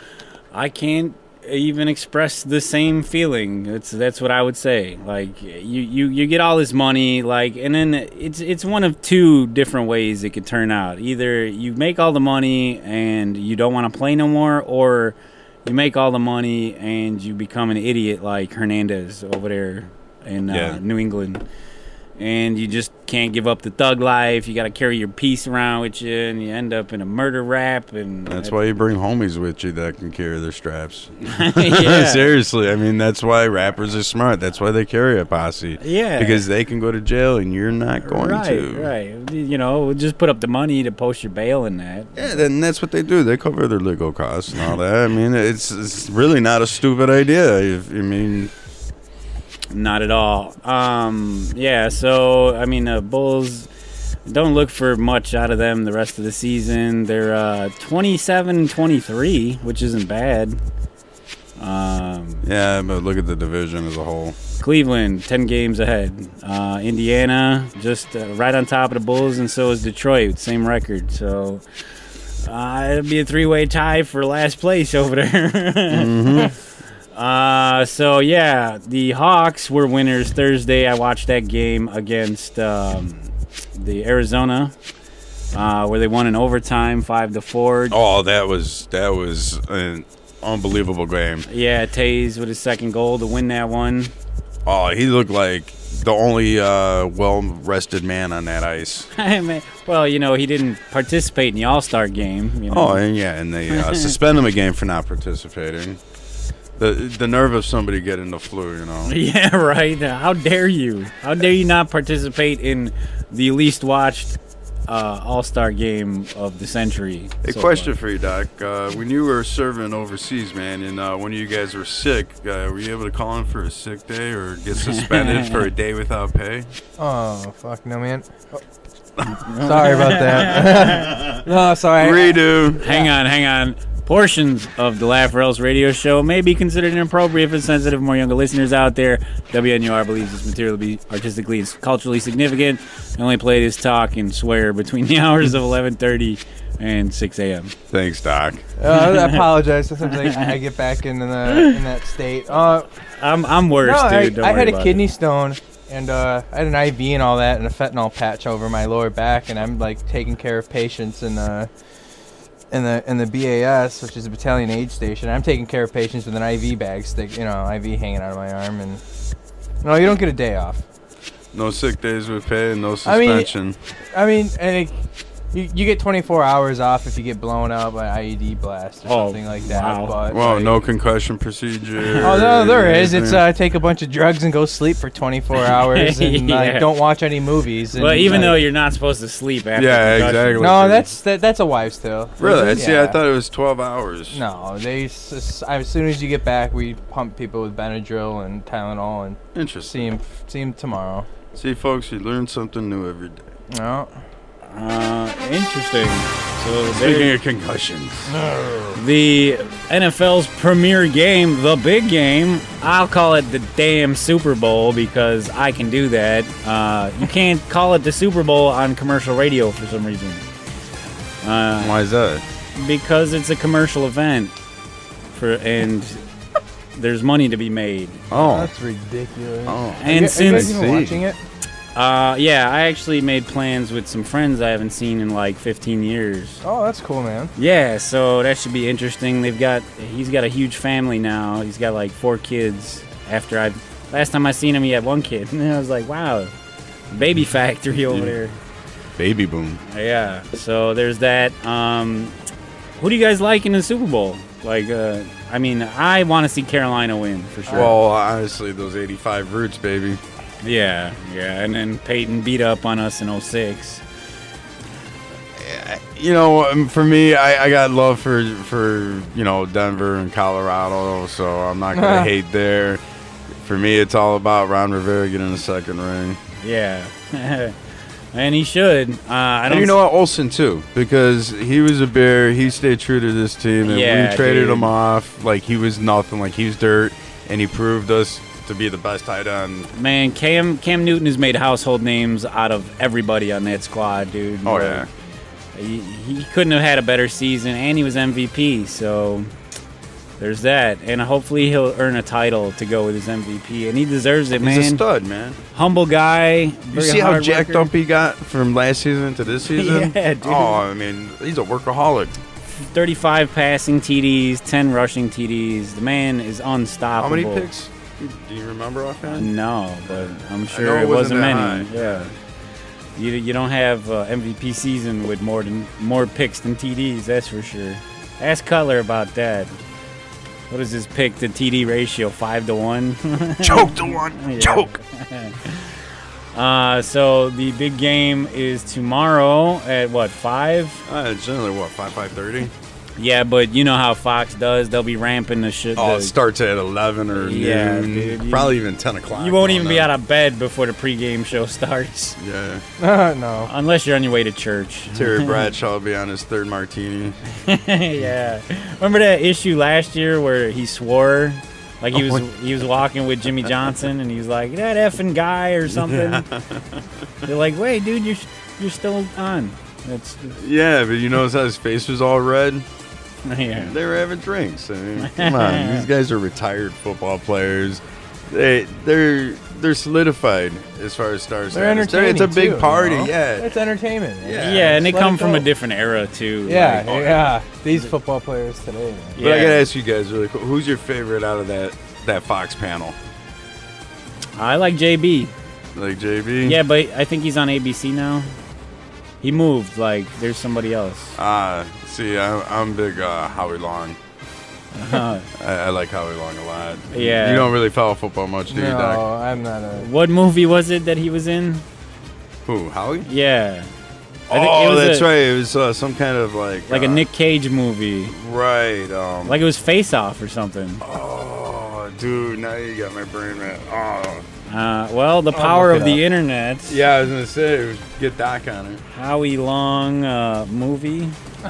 I can't even express the same feeling. It's that's what I would say. Like, you, you, you get all this money, like, and then it's it's one of two different ways it could turn out. Either you make all the money and you don't want to play no more, or you make all the money and you become an idiot like Hernandez over there in uh, Yeah. New England. And you just can't give up the thug life. You got to carry your piece around with you, and you end up in a murder rap. And That's why you bring homies with you that can carry their straps. Yeah. Seriously, I mean, that's why rappers are smart. That's why they carry a posse. Yeah. Because they can go to jail and you're not going right, to. Right, You know, just put up the money to post your bail and that. Yeah, then that's what they do. They cover their legal costs and all that. I mean, it's, it's really not a stupid idea. If, I mean... Not at all. Um, yeah, so, I mean, the Bulls, don't look for much out of them the rest of the season. They're uh, twenty-seven twenty-three, which isn't bad. Um, yeah, but look at the division as a whole. Cleveland, ten games ahead. Uh, Indiana, just uh, right on top of the Bulls, and so is Detroit, same record. So uh, it'll be a three-way tie for last place over there. Mm-hmm. Uh, so yeah, the Hawks were winners Thursday. I watched that game against um, the Arizona, uh, where they won in overtime, five to four. Oh, that was that was an unbelievable game. Yeah, Taze with his second goal to win that one. Oh, he looked like the only uh, well-rested man on that ice. Well, you know, he didn't participate in the All-Star game. You know? Oh, and yeah, and they uh, suspend him a game for not participating. The the nerve of somebody getting the flu, you know. Yeah, right. How dare you? How dare you not participate in the least watched uh, All-Star game of the century? A so question far. for you, Doc. Uh, when you were serving overseas, man, and uh, one of you guys were sick, uh, were you able to call in for a sick day or get suspended for a day without pay? Oh, fuck no, man. Oh. Sorry about that. No, sorry. Redo. Hang on, hang on. Portions of the Laugh or Else radio show may be considered inappropriate for sensitive or more younger listeners out there. W N U R believes this material to be artistically and culturally significant. The only play is talk and swear between the hours of eleven thirty and six a.m. Thanks, Doc. Uh, I apologize. Sometimes I, I get back into the in that state. Uh, I'm I'm worse, no, dude. Don't I, I worry had a about kidney it. stone, and uh, I had an I V and all that, and a fentanyl patch over my lower back, and I'm like taking care of patients in the in the in the B A S, which is a battalion aid station. I'm taking care of patients with an I V bag stick, you know, I V hanging out of my arm, and no, you don't get a day off. No sick days with pay and no suspension. I mean, I mean, and it, you, you get twenty-four hours off if you get blown up by an I E D blast or Oh, something like that. wow. But Well, like, no concussion procedure. Oh no, there is. anything. It's uh, take a bunch of drugs and go sleep for twenty-four hours and Yeah. like don't watch any movies. And, Well, even like, though you're not supposed to sleep after Yeah, concussion. exactly. no, that's that, that's a wives' tale. Really? See, Yeah. I thought it was twelve hours. No, they s- s- as soon as you get back, we pump people with Benadryl and Tylenol and Interesting. see 'em see 'em tomorrow. See, folks, you learn something new every day. No. Uh, interesting. So Speaking there, of concussions, the N F L's premier game, the big game, I'll call it the damn Super Bowl because I can do that. Uh, you can't call it the Super Bowl on commercial radio for some reason. Uh, why is that? because it's a commercial event, for and there's money to be made. Oh, That's ridiculous. oh. Are you, And are you guys since even watching it? uh, yeah, I actually made plans with some friends I haven't seen in like fifteen years. Oh, that's cool, man. Yeah, so that should be interesting. They've got he's got a huge family now. He's got like four kids. After I last time I seen him, he had one kid, and I was like, wow, baby factory over there. Baby boom. Yeah, so there's that. Um, who do you guys like in the Super Bowl? Like, uh, I mean, I want to see Carolina win for sure. Well, honestly, those eighty-five roots, baby. yeah, yeah, and then Peyton beat up on us in oh six. You know, um, for me, I, I got love for for you know Denver and Colorado, so I'm not gonna hate there. For me, it's all about Ron Rivera getting a second ring. Yeah, and he should. Uh, I don't. And you know what, Olsen too, because he was a Bear. He stayed true to this team, and Yeah, we traded dude. him off like he was nothing, like he was dirt, and he proved us to be the best tight end. Man, Cam Cam Newton has made household names out of everybody on that squad, dude. Oh Like, yeah. He, he couldn't have had a better season, and he was M V P, so there's that. And hopefully he'll earn a title to go with his M V P, and he deserves it, He's man. a stud, man. Humble guy. You very see how hard jacked worker. up he got from last season to this season? Yeah, dude. Oh, I mean, he's a workaholic. thirty-five passing T Ds, ten rushing T Ds. The man is How unstoppable. many picks? Do you remember offhand? No, but I'm know sure it it wasn't wasn't many. that Yeah. You, you don't have uh, M V P season with more than more picks than T Ds, that's for sure. Ask Cutler about that. What is his pick to T D ratio? Five to one. Choke to one. Yeah. Choke. Uh, so the big game is tomorrow at what, five? Uh, generally, what, five, five thirty? Yeah, but you know how Fox does. They'll be ramping the shit. Oh, the- it starts at eleven or Yeah, noon. dude, you- Probably even ten o'clock. you won't even on be that. out of bed before the pregame show starts. Yeah. no. Unless you're on your way to church. Terry Bradshaw will be on his third martini. Yeah. Remember that issue last year where he swore? Like he was he was walking with Jimmy Johnson and he was like, that effing guy or something. They're like, wait, dude, you're, you're still on. That's, Yeah, but you notice how his face was all red? yeah. They were having drinks. I mean, come on. These guys are retired football players. They, they're they're solidified as far as stars. They're status. entertaining. It's a big too, party, you know? yeah. It's entertainment. Man. Yeah. Yeah, and they Let come it from a go. different era, too. Yeah, Like, oh, yeah. These football players today, man. But I yeah. gotta ask you guys really quick, who's your favorite out of that that Fox panel? I like J B. Like J B? Yeah, but I think he's on A B C now. He moved. Like, there's somebody else. Uh, see, I, I'm big uh, Howie Long. Uh, I, I like Howie Long a lot. Yeah. You don't really follow football much, do you, No, Doc? I'm not a. what movie was it that he was in? Who, Howie? Yeah. I think it Oh, was that's a- right. It was uh, some kind of like... Like uh, a Nick Cage movie. Right. Um, Like it was Face Off or something. oh, dude, now you got my brain, man. Oh. Uh, well, the power look of it the up. internet. Yeah, I was going to say, get Doc on it. Howie Long uh, movie.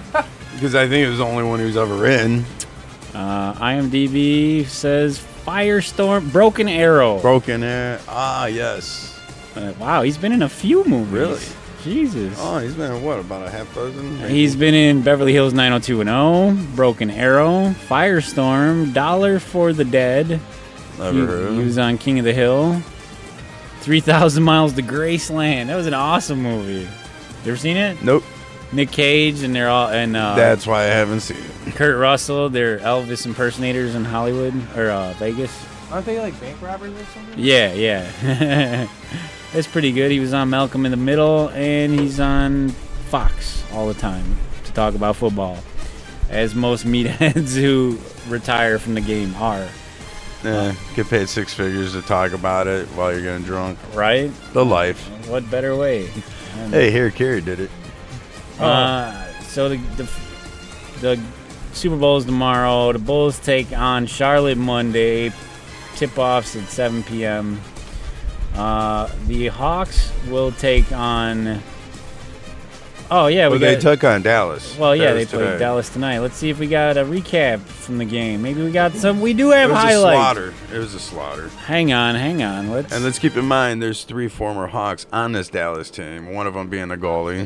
Because I think it was the only one he was ever in. Uh, IMDb says Firestorm, Broken Arrow. Broken Arrow. Ah, yes. Uh, wow, he's been in a few movies. Really? Jesus. Oh, he's been in what, about a half dozen? Maybe? He's been in Beverly Hills nine oh two one oh, Broken Arrow, Firestorm, Dollar for the Dead. Never he, heard of him. He was on King of the Hill. three thousand Miles to Graceland. That was an awesome movie. You ever seen it? Nope. Nick Cage and they're all and uh, That's why I haven't seen it. Kurt Russell. They're Elvis impersonators in Hollywood or uh, Vegas. Aren't they like bank robbers or something? Yeah, yeah. That's pretty good. He was on Malcolm in the Middle, and he's on Fox all the time to talk about football, as most meatheads who retire from the game are. Yeah, get paid six figures to talk about it while you're getting drunk. Right? The life. What better way? Hey, here, Kerry did it. Uh, so the, the the Super Bowl is tomorrow. The Bulls take on Charlotte Monday. Tip-offs at seven p.m. Uh, the Hawks will take on... Oh, yeah. Well, we they got, took on Dallas. Well, yeah, That they was played today. Dallas tonight. Let's see if we got a recap from the game. Maybe we got some... We do have It was highlights. a slaughter. It was a slaughter. Hang on, hang on. Let's... And let's keep in mind, there's three former Hawks on this Dallas team, one of them being the goalie.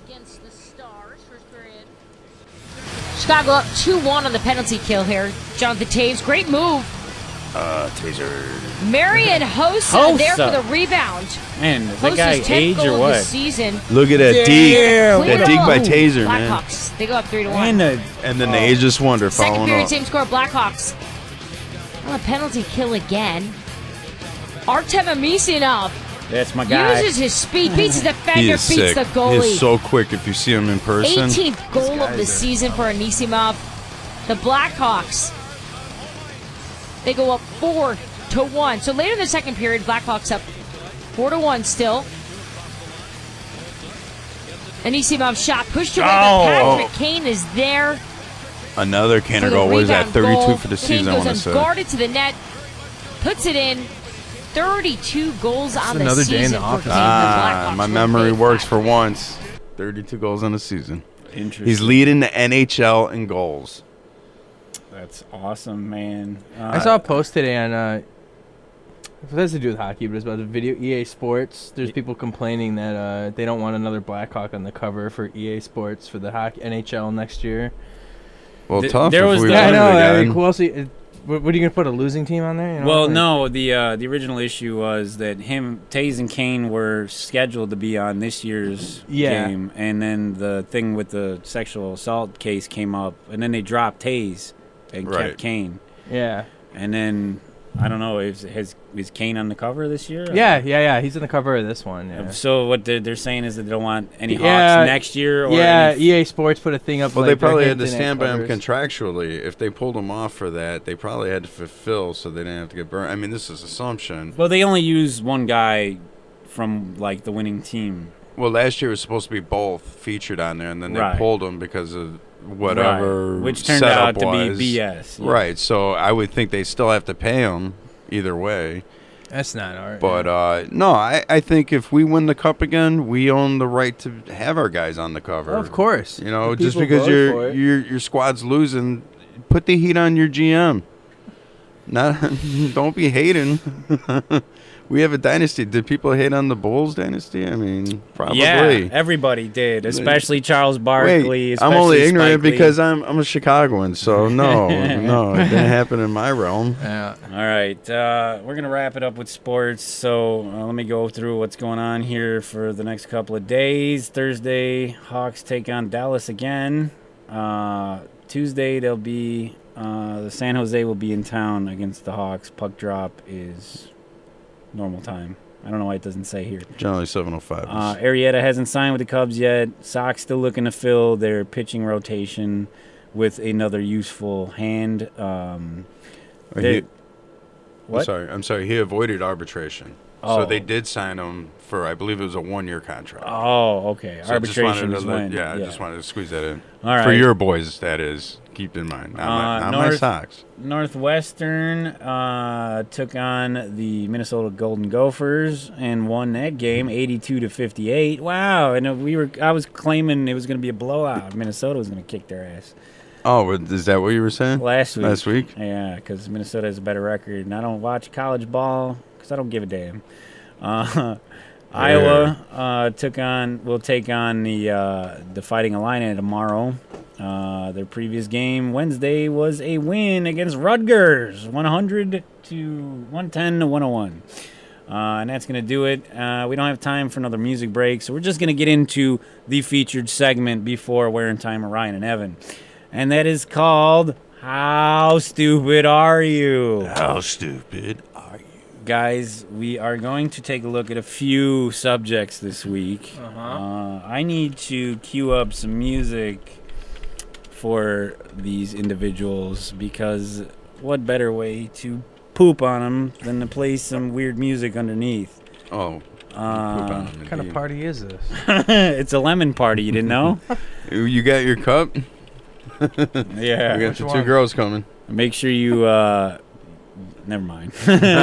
Chicago up two one on the penalty kill here. Jonathan Taves, great move. Uh, taser. Marion Hossa, Hossa. there for the rebound. Man, is that Hossa's guy tenth age goal or of what? the season. Look at that Damn. deke. Clean That deke up. by Taser, man. Blackhawks, they go up three to one. And, the, And then the Aegis Wonder Second following period, up. same score, Blackhawks. On a penalty kill again. Artem Amisinov that's my guy. uses his speed, beats the defender, He beats is sick. the goalie. He's so quick if you see him in person. eighteenth goal of the season for Anisimov. The Blackhawks, they go up four to one. So later in the second period, Blackhawks up four to one still. Anisimov shot pushed away, Oh. but Patrick Kane is there. Another for Canner the goal. What is that? rebound thirty-two goal. for the Kane season, I goes want to say. unguarded to the net, puts it in. thirty-two goals on the another day in season the for office. Kane. Ah, The Blackhawks my will memory pay works five. for once. thirty-two goals in a season. Interesting. He's leading the N H L in goals. That's awesome, man. Uh, I saw a post today on. Uh, it has to do with hockey, but it's about the video E A Sports. There's people complaining that uh, they don't want another Blackhawk on the cover for E A Sports for the hockey N H L next year. Well, Th- tough there if was we the- Yeah, I win it know. I again. mean, who else? you- What, what are you gonna put a losing team on there? You know? Well, Like- no. The uh, the original issue was that him, Taze, and Kane were scheduled to be on this year's Yeah. game, and then the thing with the sexual assault case came up, and then they dropped Taze and Right. kept Kane, Yeah. and then I don't know. Is has is Kane on the cover this year? Yeah, yeah, yeah. He's in the cover of this one. Yeah. So what they're, they're saying is that they don't want any Yeah, Hawks next year. Or yeah, any E A Sports put a thing up. Well, like, they they're probably had to hinting at stand by him covers. contractually. If they pulled him off for that, they probably had to fulfill so they didn't have to get burned. I mean, this is assumption. Well, they only use one guy from like the winning team. Well, last year was supposed to be both featured on there, and then they Right. pulled him because of whatever Right. Which turned setup out to be was. B S. yeah. Right. So I would think they still have to pay him either way. That's not art. But uh, no, I, I think if we win the cup again, we own the right to have our guys on the cover. Of course. You know, The just people because voted for your it. your your squad's losing, put the heat on your G M. Not don't be hating. We have a dynasty. Did people hate on the Bulls dynasty? I mean, probably. Yeah, everybody did, especially Charles Barkley. Wait, I'm especially only ignorant Spike Lee. because I'm I'm a Chicagoan, so no, no, it didn't happen in my realm. Yeah. All right, uh, we're gonna wrap it up with sports. So uh, let me go through what's going on here for the next couple of days. Thursday, Hawks take on Dallas again. Uh, Tuesday, they'll be uh, the San Jose will be in town against the Hawks. Puck drop is normal time. I don't know why it doesn't say here. Generally seven oh five. Uh, Arrieta hasn't signed with the Cubs yet. Sox still looking to fill their pitching rotation with another useful hand. Um, He- they- I'm what? sorry. I'm sorry. He avoided arbitration, Oh. so they did sign him for, I believe it was a one-year contract. Oh, okay. So I just Arbitration wanted to is let- when. yeah, I just wanted to squeeze that in. All For right. your boys, that is. keep in mind. Not, Uh, my, not North, my socks. Northwestern uh, took on the Minnesota Golden Gophers and won that game eighty-two to fifty-eight. Wow! And we were I was claiming it was going to be a blowout. Minnesota was going to kick their ass. Oh, is that what you were saying? Last week. Last week? Yeah, because Minnesota has a better record. And I don't watch college ball because I don't give a damn. Uh, Iowa uh, took on will take on the uh, the Fighting Illini tomorrow. Uh, their previous game Wednesday was a win against Rutgers, one hundred to one ten to one oh one. Uh, and that's going to do it. Uh, we don't have time for another music break, so we're just going to get into the featured segment before Wearing Time with Ryan and Evan. And that is called How Stupid Are You? How stupid are you? Guys, we are going to take a look at a few subjects this week. Uh-huh. Uh, I need to cue up some music for these individuals because what better way to poop on them than to play some weird music underneath? Oh, uh, poop on 'em, What kind of indeed. party is this? It's a lemon party, you didn't know? You got your cup? Yeah. We got the two girls coming. Make sure you, uh, never mind.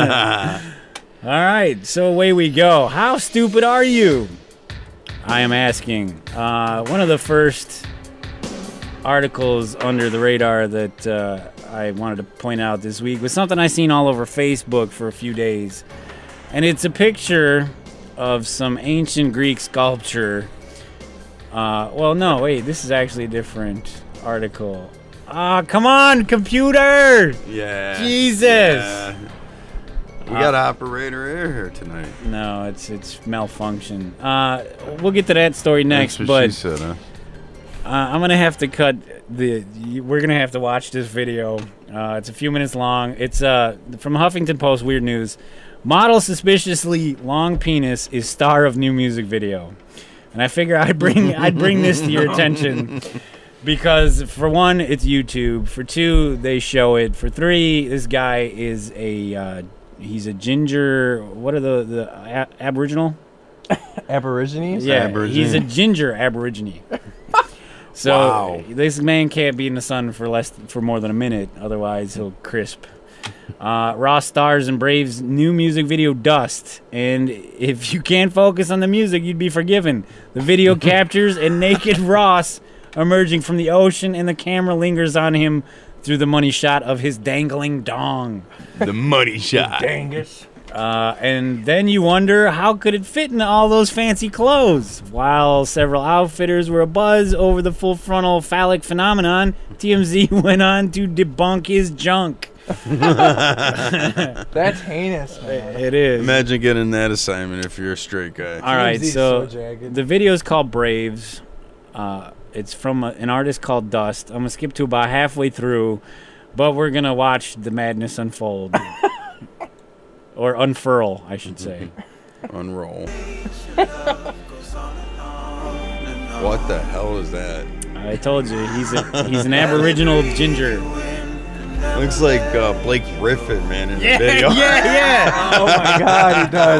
All right, so away we go. How stupid are you? I am asking. Uh, one of the first articles under the radar that uh, I wanted to point out this week was something I seen all over Facebook for a few days. And it's a picture of some ancient Greek sculpture. Uh, well, no, wait, this is actually a different article. Ah, come on, computer! Yeah. Jesus! Yeah. We got Uh, operator air here tonight. No, it's it's malfunction. Uh, we'll get to that story next, That's what but she said, huh? uh, I'm gonna have to cut the. We're gonna have to watch this video. Uh, it's a few minutes long. It's uh from Huffington Post. Weird news. Model suspiciously long penis is star of new music video, and I figure I'd bring I'd bring this to your attention. Because, for one, it's YouTube. For two, they show it. For three, this guy is a, uh, he's a ginger, what are the, the a- aboriginal? Aborigines? Yeah, Aborigine. he's a ginger aborigine. So, Wow. this man can't be in the sun for less for more than a minute. Otherwise, he'll crisp. Uh, Ross stars in Brave's new music video, Dust. And if you can't focus on the music, you'd be forgiven. The video captures a naked Ross emerging from the ocean, and the camera lingers on him through the money shot of his dangling dong. The money shot. Dangus. Uh, and then you wonder, how could it fit into all those fancy clothes? While several outfitters were abuzz over the full frontal phallic phenomenon, T M Z went on to debunk his junk. That's heinous, man. It is. Imagine getting that assignment if you're a straight guy. All right, T M Z's so, so jagged. the video is called Braves. Uh, it's from a, an artist called Dust. I'm going to skip to about halfway through, but we're going to watch the madness unfold. Or unfurl, I should say. Unroll. What the hell is that? I told you, he's a, he's an aboriginal ginger. Looks like uh, Blake Griffin, man, in Yeah, the video. yeah, yeah. Oh my god, he does.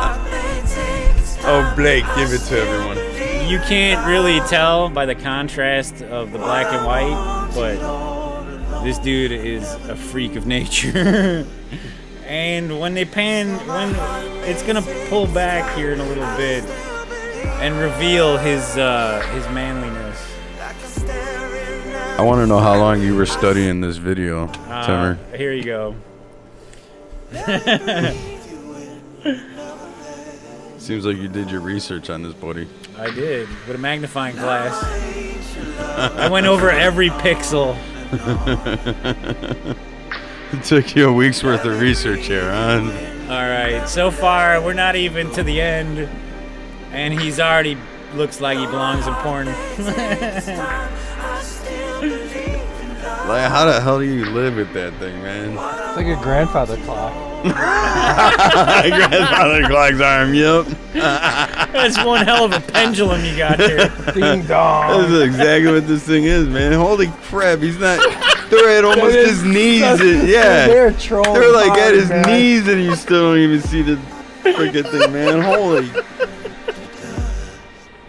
Oh, Blake, give it to everyone. You can't really tell by the contrast of the black and white, but this dude is a freak of nature. And when they pan, when it's gonna pull back here in a little bit and reveal his uh, his manliness. I want to know how long you were studying this video, Uh, Timmer. Here you go. Seems like you did your research on this, buddy. I did, with a magnifying glass. I went over every pixel. It took you a week's worth of research here, huh? All right, so far we're not even to the end, and he's already looks like he belongs in porn. Like, how the hell do you live with that thing, man? It's like a grandfather clock. Grandfather clock's arm, yep. That's one hell of a pendulum you got there. Ding dong. That's exactly what this thing is, man. Holy crap, he's not. They're at almost That is his knees. such- and- yeah. They're trolling. They're like at hard, his man. knees, and you still don't even see the freaking thing, man. Holy.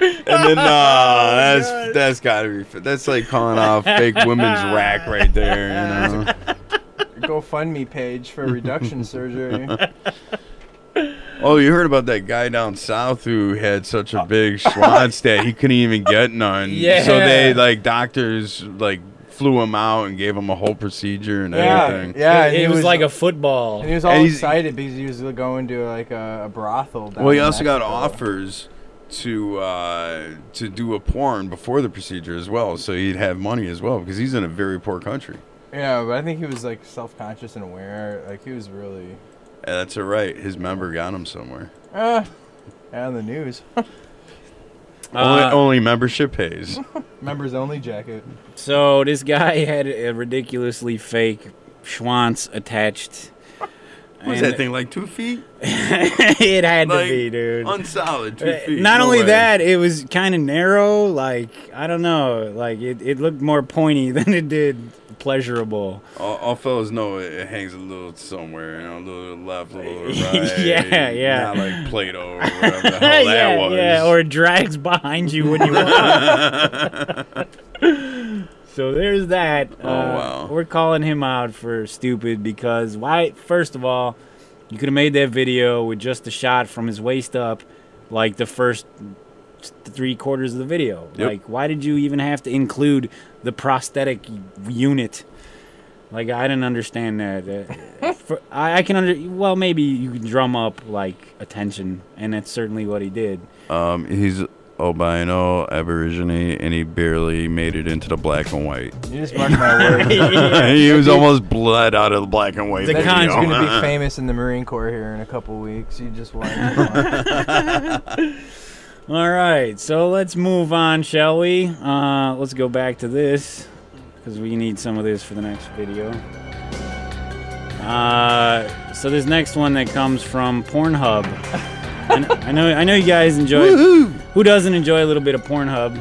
And then, uh, oh, that's God. that's gotta be, that's like calling off fake women's rack right there, you know. GoFundMe page for reduction surgery. Oh, you heard about that guy down south who had such a big Schwanz that he couldn't even get none. Yeah. So they, like, doctors, like, flew him out and gave him a whole procedure and yeah, everything. Yeah, it, it was, was like a football. And he was all excited because he was going to, like, a, a brothel. Down well, he in also Mexico. got offers to uh, to do a porn before the procedure as well, so he'd have money as well because he's in a very poor country. Yeah, but I think he was, like, self-conscious and aware. Like, he was really... Yeah, that's all right. His member got him somewhere. Uh, on the news. uh, only, only membership pays. Members only jacket. So this guy had a ridiculously fake Schwanz attached. Was that thing like two feet? It had like, to be, dude. Unsolid two feet. Not no only way. that, it was kind of narrow. Like, I don't know. Like, it, it looked more pointy than it did pleasurable. All, all fellas know it, it hangs a little somewhere, you know, a little left, a little right. Yeah, yeah. Not like Play-Doh or whatever the hell yeah, that was. Yeah, or it drags behind you when you walk. So there's that. Oh, uh, wow. We're calling him out for stupid because why? First of all, you could have made that video with just a shot from his waist up, like the first three quarters of the video. Yep. Like, why did you even have to include the prosthetic unit? Like, I didn't understand that. Uh, for, I, I can under. Well, maybe you can drum up like attention, and that's certainly what he did. Um, he's albino, Aborigine, and he barely made it into the black and white. You just marked my word. Yeah. He was almost bled out of the black and white. The video. con's going to be famous in the Marine Corps here in a couple weeks. You just want. All right, so let's move on, shall we? Uh, let's go back to this because we need some of this for the next video. Uh, so this next one that comes from Pornhub. I, kn- I know, I know you guys enjoy. Woo-hoo! Who doesn't enjoy a little bit of Pornhub?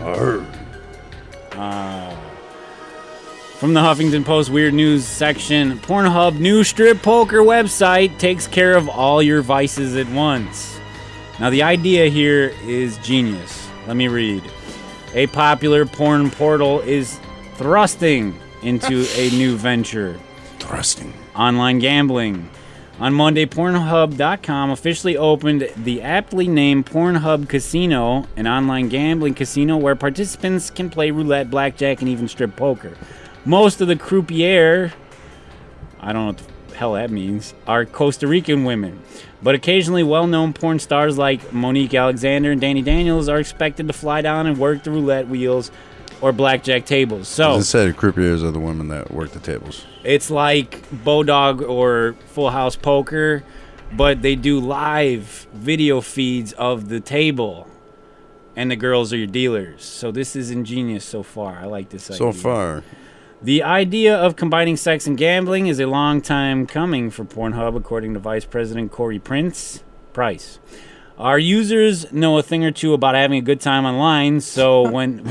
Uh, from the Huffington Post Weird News section, Pornhub new strip poker website takes care of all your vices at once. Now the idea here is genius. Let me read. A popular porn portal is thrusting into a new venture. Thrusting. Online gambling. On Monday, Pornhub dot com officially opened the aptly named Pornhub Casino, an online gambling casino where participants can play roulette, blackjack, and even strip poker. Most of the croupier, I don't know what the hell that means, are Costa Rican women. But occasionally well-known porn stars like Monique Alexander and Danny Daniels are expected to fly down and work the roulette wheels or blackjack tables. So, as I said, croupiers are the women that work the tables. It's like Bodog or Full House Poker, but they do live video feeds of the table, and the girls are your dealers. So this is ingenious so far. I like this idea. So far. The idea of combining sex and gambling is a long time coming for Pornhub, according to Vice President Corey Prince Price. Our users know a thing or two about having a good time online, so when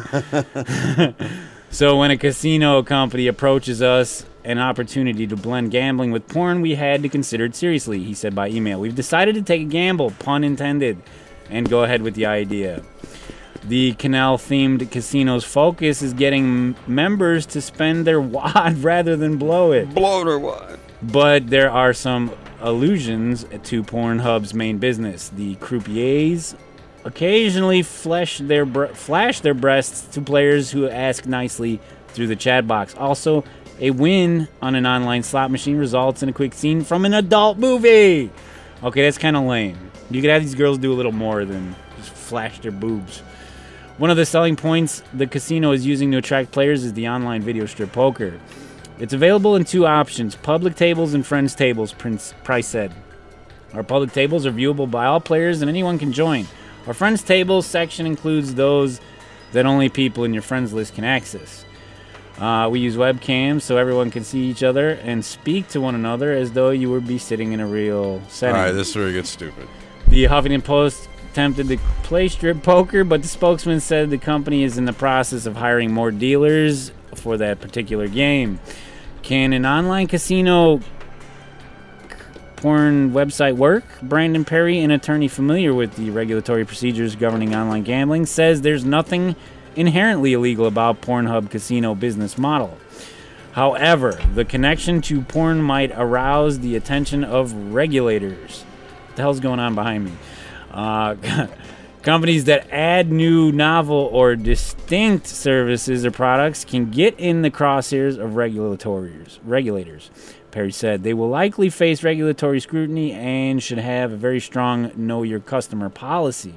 so when a casino company approaches us an opportunity to blend gambling with porn, we had to consider it seriously, he said by email. We've decided to take a gamble, pun intended, and go ahead with the idea. The canal-themed casino's focus is getting members to spend their wad rather than blow it. Blow it or what? But there are some allusions to Pornhub's main business. The croupiers occasionally flash their bre- flash their breasts to players who ask nicely through the chat box. Also, a win on an online slot machine results in a quick scene from an adult movie. Okay, that's kind of lame. You could have these girls do a little more than just flash their boobs. One of the selling points the casino is using to attract players is the online video strip poker. It's available in two options, public tables and friends tables, Prince Price said. Our public tables are viewable by all players and anyone can join. Our friends tables section includes those that only people in your friends list can access. Uh, we use webcams so everyone can see each other and speak to one another as though you would be sitting in a real setting. All right, this is where it gets stupid. The Huffington Post attempted to play strip poker, but the spokesman said the company is in the process of hiring more dealers for that particular game. Can an online casino porn website work? Brandon Perry, an attorney familiar with the regulatory procedures governing online gambling, says there's nothing inherently illegal about Pornhub casino business model. However, the connection to porn might arouse the attention of regulators. What the hell's going on behind me? Uh, companies that add new, novel, or distinct services or products can get in the crosshairs of regulators. Regulators. Perry said they will likely face regulatory scrutiny and should have a very strong know your customer policy.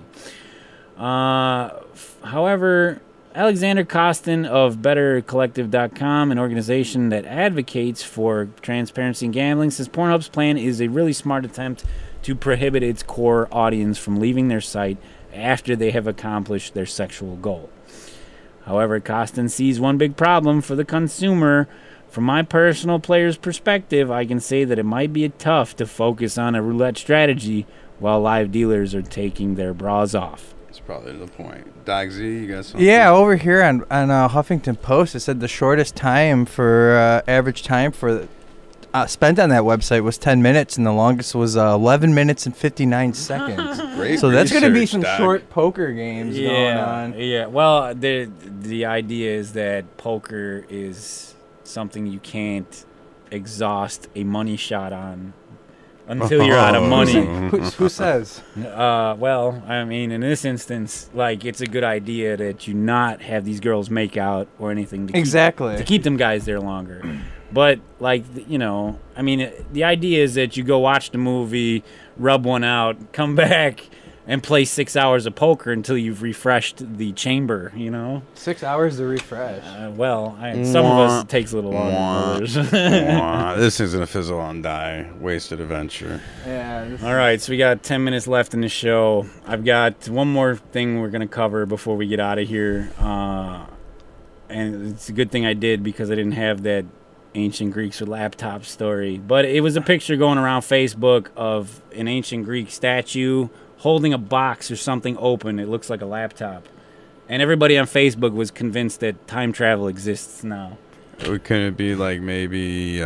Uh, f- however, Alexander Costin of better collective dot com, an organization that advocates for transparency in gambling, says Pornhub's plan is a really smart attempt to prohibit its core audience from leaving their site after they have accomplished their sexual goal. However, Costin sees one big problem for the consumer. From my personal player's perspective, I can say that it might be tough to focus on a roulette strategy while live dealers are taking their bras off. That's probably the point. Doc Z, you got something? Yeah, over here on on uh, Huffington Post, it said the shortest time for uh, average time for uh, spent on that website was ten minutes, and the longest was uh, eleven minutes and fifty-nine seconds. Great so that's going to be research, some Doc. short poker games yeah, going on. Yeah, well, the the idea is that poker is something you can't exhaust a money shot on until you're out of money. who, who says? Uh, well, I mean, in this instance, like, it's a good idea that you not have these girls make out or anything to Exactly. keep, to keep them guys there longer. But, like, you know, I mean, the idea is that you go watch the movie, rub one out, come back, and play six hours of poker until you've refreshed the chamber, you know? Six hours to refresh. Uh, well, I, some of us, it takes a little longer. This is going to fizzle and die. Wasted adventure. Yeah. This All right, so we got ten minutes left in the show. I've got one more thing we're going to cover before we get out of here. Uh, and it's a good thing I did because I didn't have that ancient Greeks with laptops story. But it was a picture going around Facebook of an ancient Greek statue holding a box or something open. It looks like a laptop. And everybody on Facebook was convinced that time travel exists now. Couldn't it be like maybe uh,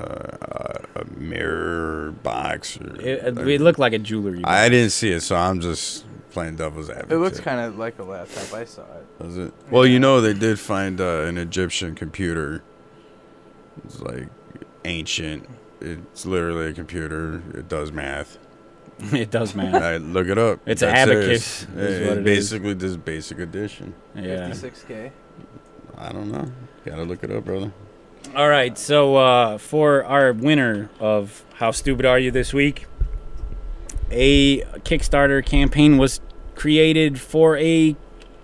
a mirror box? Or It, like, it looked like a jewelry box. I didn't see it, so I'm just playing devil's advocate. It looks kind of like a laptop. I saw it. Does it? Well, you know, they did find uh, an Egyptian computer. It's like ancient. It's literally a computer. It does math. It does, man. I look it up. It's That's an abacus. It. Is It- what it basically, this basic edition. Yeah. fifty-six K. I don't know. Gotta look it up, brother. All right. So uh, for our winner of How Stupid Are You this week, a Kickstarter campaign was created for a.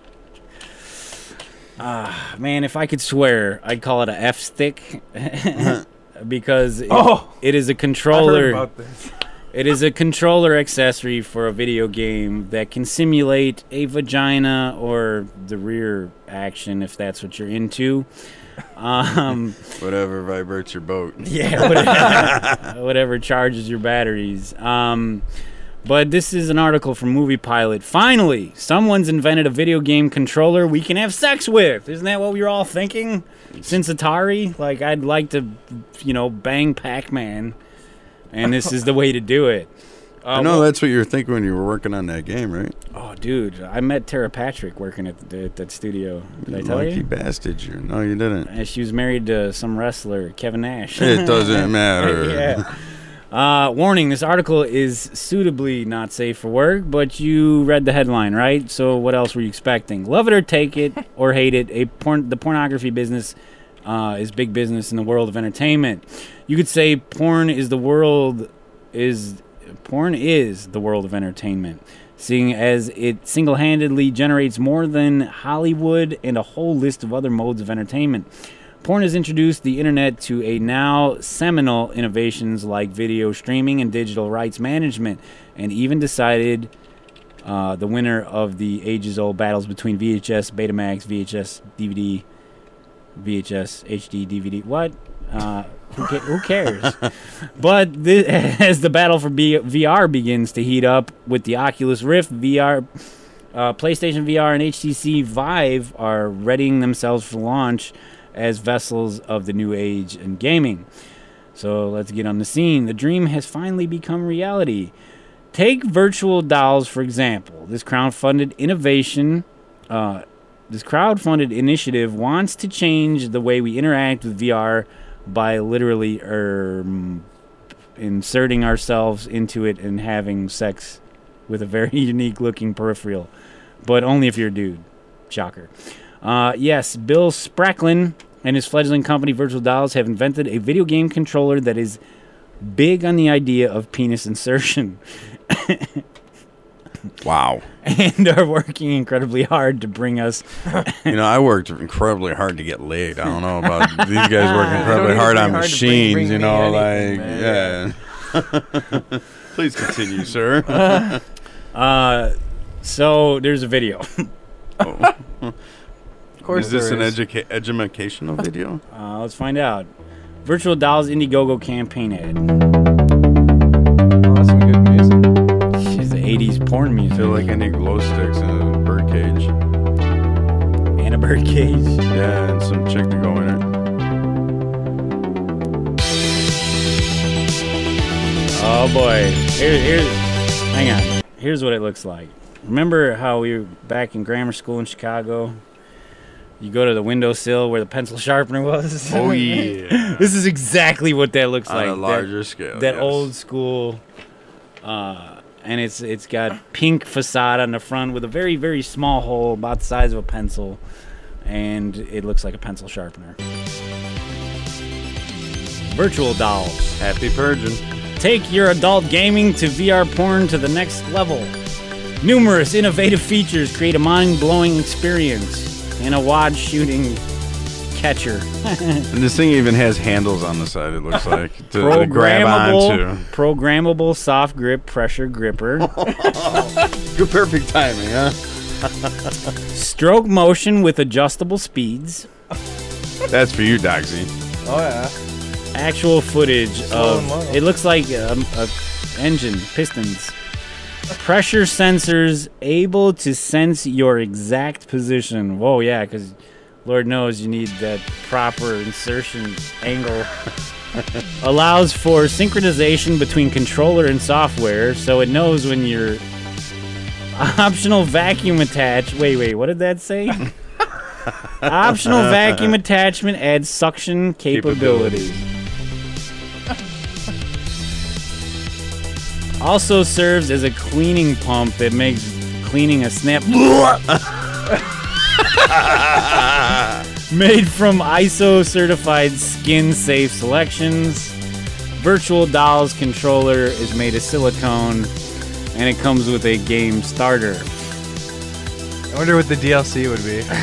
Ah, man, if I could swear, I'd call it a F stick because it, Oh! it is a I controller. heard about this. It is a controller accessory for a video game that can simulate a vagina or the rear action if that's what you're into. Um, Whatever vibrates your boat. yeah, whatever, whatever charges your batteries. Um, but this is an article from Movie Pilot. Finally, someone's invented a video game controller we can have sex with. Isn't that what we were all thinking since Atari? Like, I'd like to, you know, bang Pac-Man. And this is the way to do it. Uh, I know that's what you were thinking when you were working on that game, right? Oh, dude, I met Tara Patrick working at, the, at that studio. Did I tell Lucky you? bastard, you. No, you didn't. And she was married to some wrestler, Kevin Nash. It doesn't matter. yeah. Uh, warning, this article is suitably not safe for work, but you read the headline, right? So what else were you expecting? Love it or take it or hate it, a porn, the pornography business uh, is big business in the world of entertainment. You could say porn is the world is porn is the world of entertainment, seeing as it single-handedly generates more than Hollywood and a whole list of other modes of entertainment. Porn has introduced the internet to a now seminal innovations like video streaming and digital rights management, and even decided uh, the winner of the ages-old battles between V H S, Betamax, V H S, D V D, V H S, H D, D V D. What? Uh, who, ca- who cares? But this, as the battle for B- V R begins to heat up with the Oculus Rift, V R, uh, PlayStation V R, and H T C Vive are readying themselves for launch as vessels of the new age in gaming. So let's get on the scene. The dream has finally become reality. Take virtual dolls, for example. This crowdfunded innovation, uh, this crowdfunded initiative wants to change the way we interact with V R by literally um, inserting ourselves into it and having sex with a very unique-looking peripheral. But only if you're a dude. Shocker. Uh, yes, Bill Spracklin and his fledgling company, Virtual Dolls, have invented a video game controller that is big on the idea of penis insertion. Wow. And are working incredibly hard to bring us... You know, I worked incredibly hard to get laid. I don't know about these guys working incredibly hard on hard machines, bring, bring you know, anything, like, yeah. Please continue, sir. uh, uh, so, there's a video. Oh. Of course is this there an is. educa- educational video? Uh, let's find out. Virtual Dolls Indiegogo campaign ad. Oh, that's some good music. She's the eighties porn music. I feel like I need glow sticks and a bird cage. And a bird cage. Yeah, and some chick to go in it. Oh boy. Here, here's, hang on. Here's what it looks like. Remember how we were back in grammar school in Chicago? You go to the windowsill where the pencil sharpener was. Oh, yeah. This is exactly what that looks On like. a larger that, scale, That yes. old school, uh, and it's it's got pink facade on the front with a very, very small hole about the size of a pencil, and it looks like a pencil sharpener. Virtual Dolls. Happy purging. Take your adult gaming to V R porn to the next level. Numerous innovative features create a mind-blowing experience. And a wad shooting catcher. And this thing even has handles on the side, it looks like, to, to grab onto. Programmable soft grip pressure gripper. Good perfect timing, huh? Stroke motion with adjustable speeds. That's for you, Dogsy. Oh, yeah. Actual footage Slow of... mo. It looks like a, a engine, pistons. Pressure sensors able to sense your exact position. Whoa, yeah, because Lord knows you need that proper insertion angle. Allows for synchronization between controller and software, so it knows when you're... Optional vacuum attach... Wait, wait, what did that say? Optional vacuum attachment adds suction capabilities. Also serves as a cleaning pump that makes cleaning a snap. Made from I S O certified skin safe selections. Virtual Dolls controller is made of silicone and it comes with a game starter. I wonder what the D L C would be.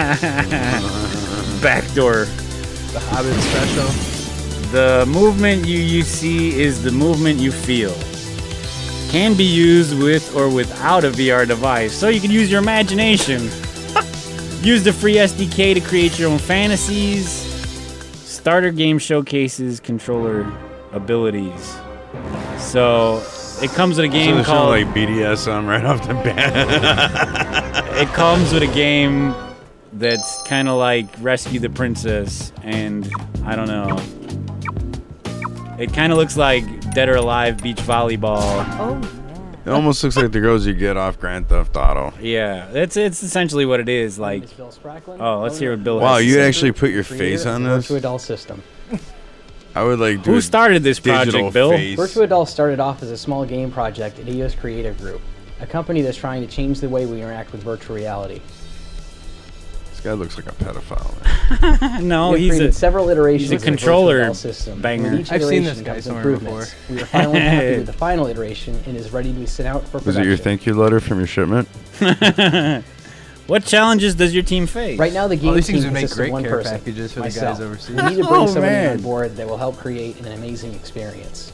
Backdoor. The Hobbit special. The movement you, you see is the movement you feel. Can be used with or without a V R device, so you can use your imagination. Use the free S D K to create your own fantasies. Starter game showcases controller abilities. So it comes with a game so called like B D S M right off the bat. It comes with a game that's kind of like Rescue the Princess, and I don't know. It kind of looks like Dead or Alive beach volleyball. Oh, It almost looks like the girls you get off Grand Theft Auto. Yeah, it's it's essentially what it is. Like, oh, let's hear what Bill. Wow, has to you say. actually put your face on this? Virtua Doll system. I would like. Do Who a started this project, digital Bill? face. Virtua Doll started off as a small game project at E O S Creative Group, a company that's trying to change the way we interact with virtual reality. This guy looks like a pedophile. No, We have he's created a several iterations he's a of the Virtua controller Doll system. banger. With each I've seen iteration this guy comes somewhere improvements. We are finally happy with the final iteration and is ready to be sent out for Was production. it your thank you letter from your shipment? What challenges does your team face? Right now, the game Oh, these team things would make consists great of one care person, packages for the myself. guys overseas. We need to bring Oh, somebody man. on board that will help create an amazing experience.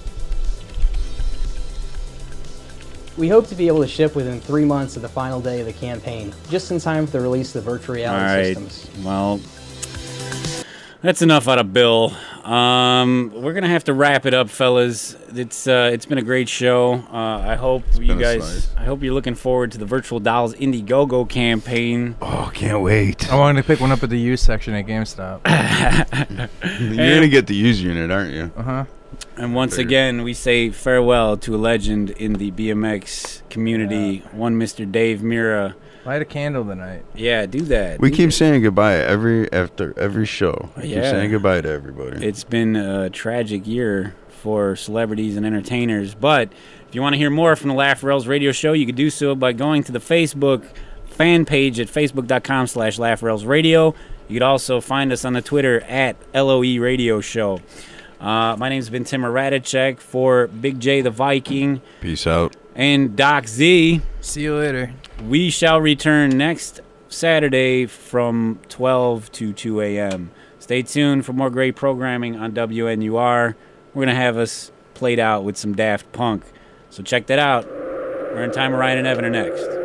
We hope to be able to ship within three months of the final day of the campaign, just in time for the release of the virtual All reality right. systems. Well, that's enough out of Bill. Um, we're gonna have to wrap it up, fellas. It's uh, it's been a great show. Uh, I hope you guys. Nice. I hope you're looking forward to the Virtual Dolls Indiegogo campaign. Oh, can't wait! I wanted to pick one up at the used section at GameStop. You're gonna get the used unit, aren't you? Uh huh. And once again, we say farewell to a legend in the B M X community, yeah. one Mister Dave Mira. Light a candle tonight. Yeah, do that. We do keep that. saying goodbye every after every show. We yeah. keep saying goodbye to everybody. It's been a tragic year for celebrities and entertainers. But if you want to hear more from the LOERadio Radio Show, you can do so by going to the Facebook fan page at facebook.com slash LOERadio. You could also find us on the Twitter at LOERadio Show. Uh, my name's been Tim Radicek for Big Jay the Viking. Peace out. And Doc Z. See you later. We shall return next Saturday from twelve to two a.m. Stay tuned for more great programming on W N U R. We're going to have us played out with some Daft Punk. So check that out. We're in Time of Ryan and Evan are next.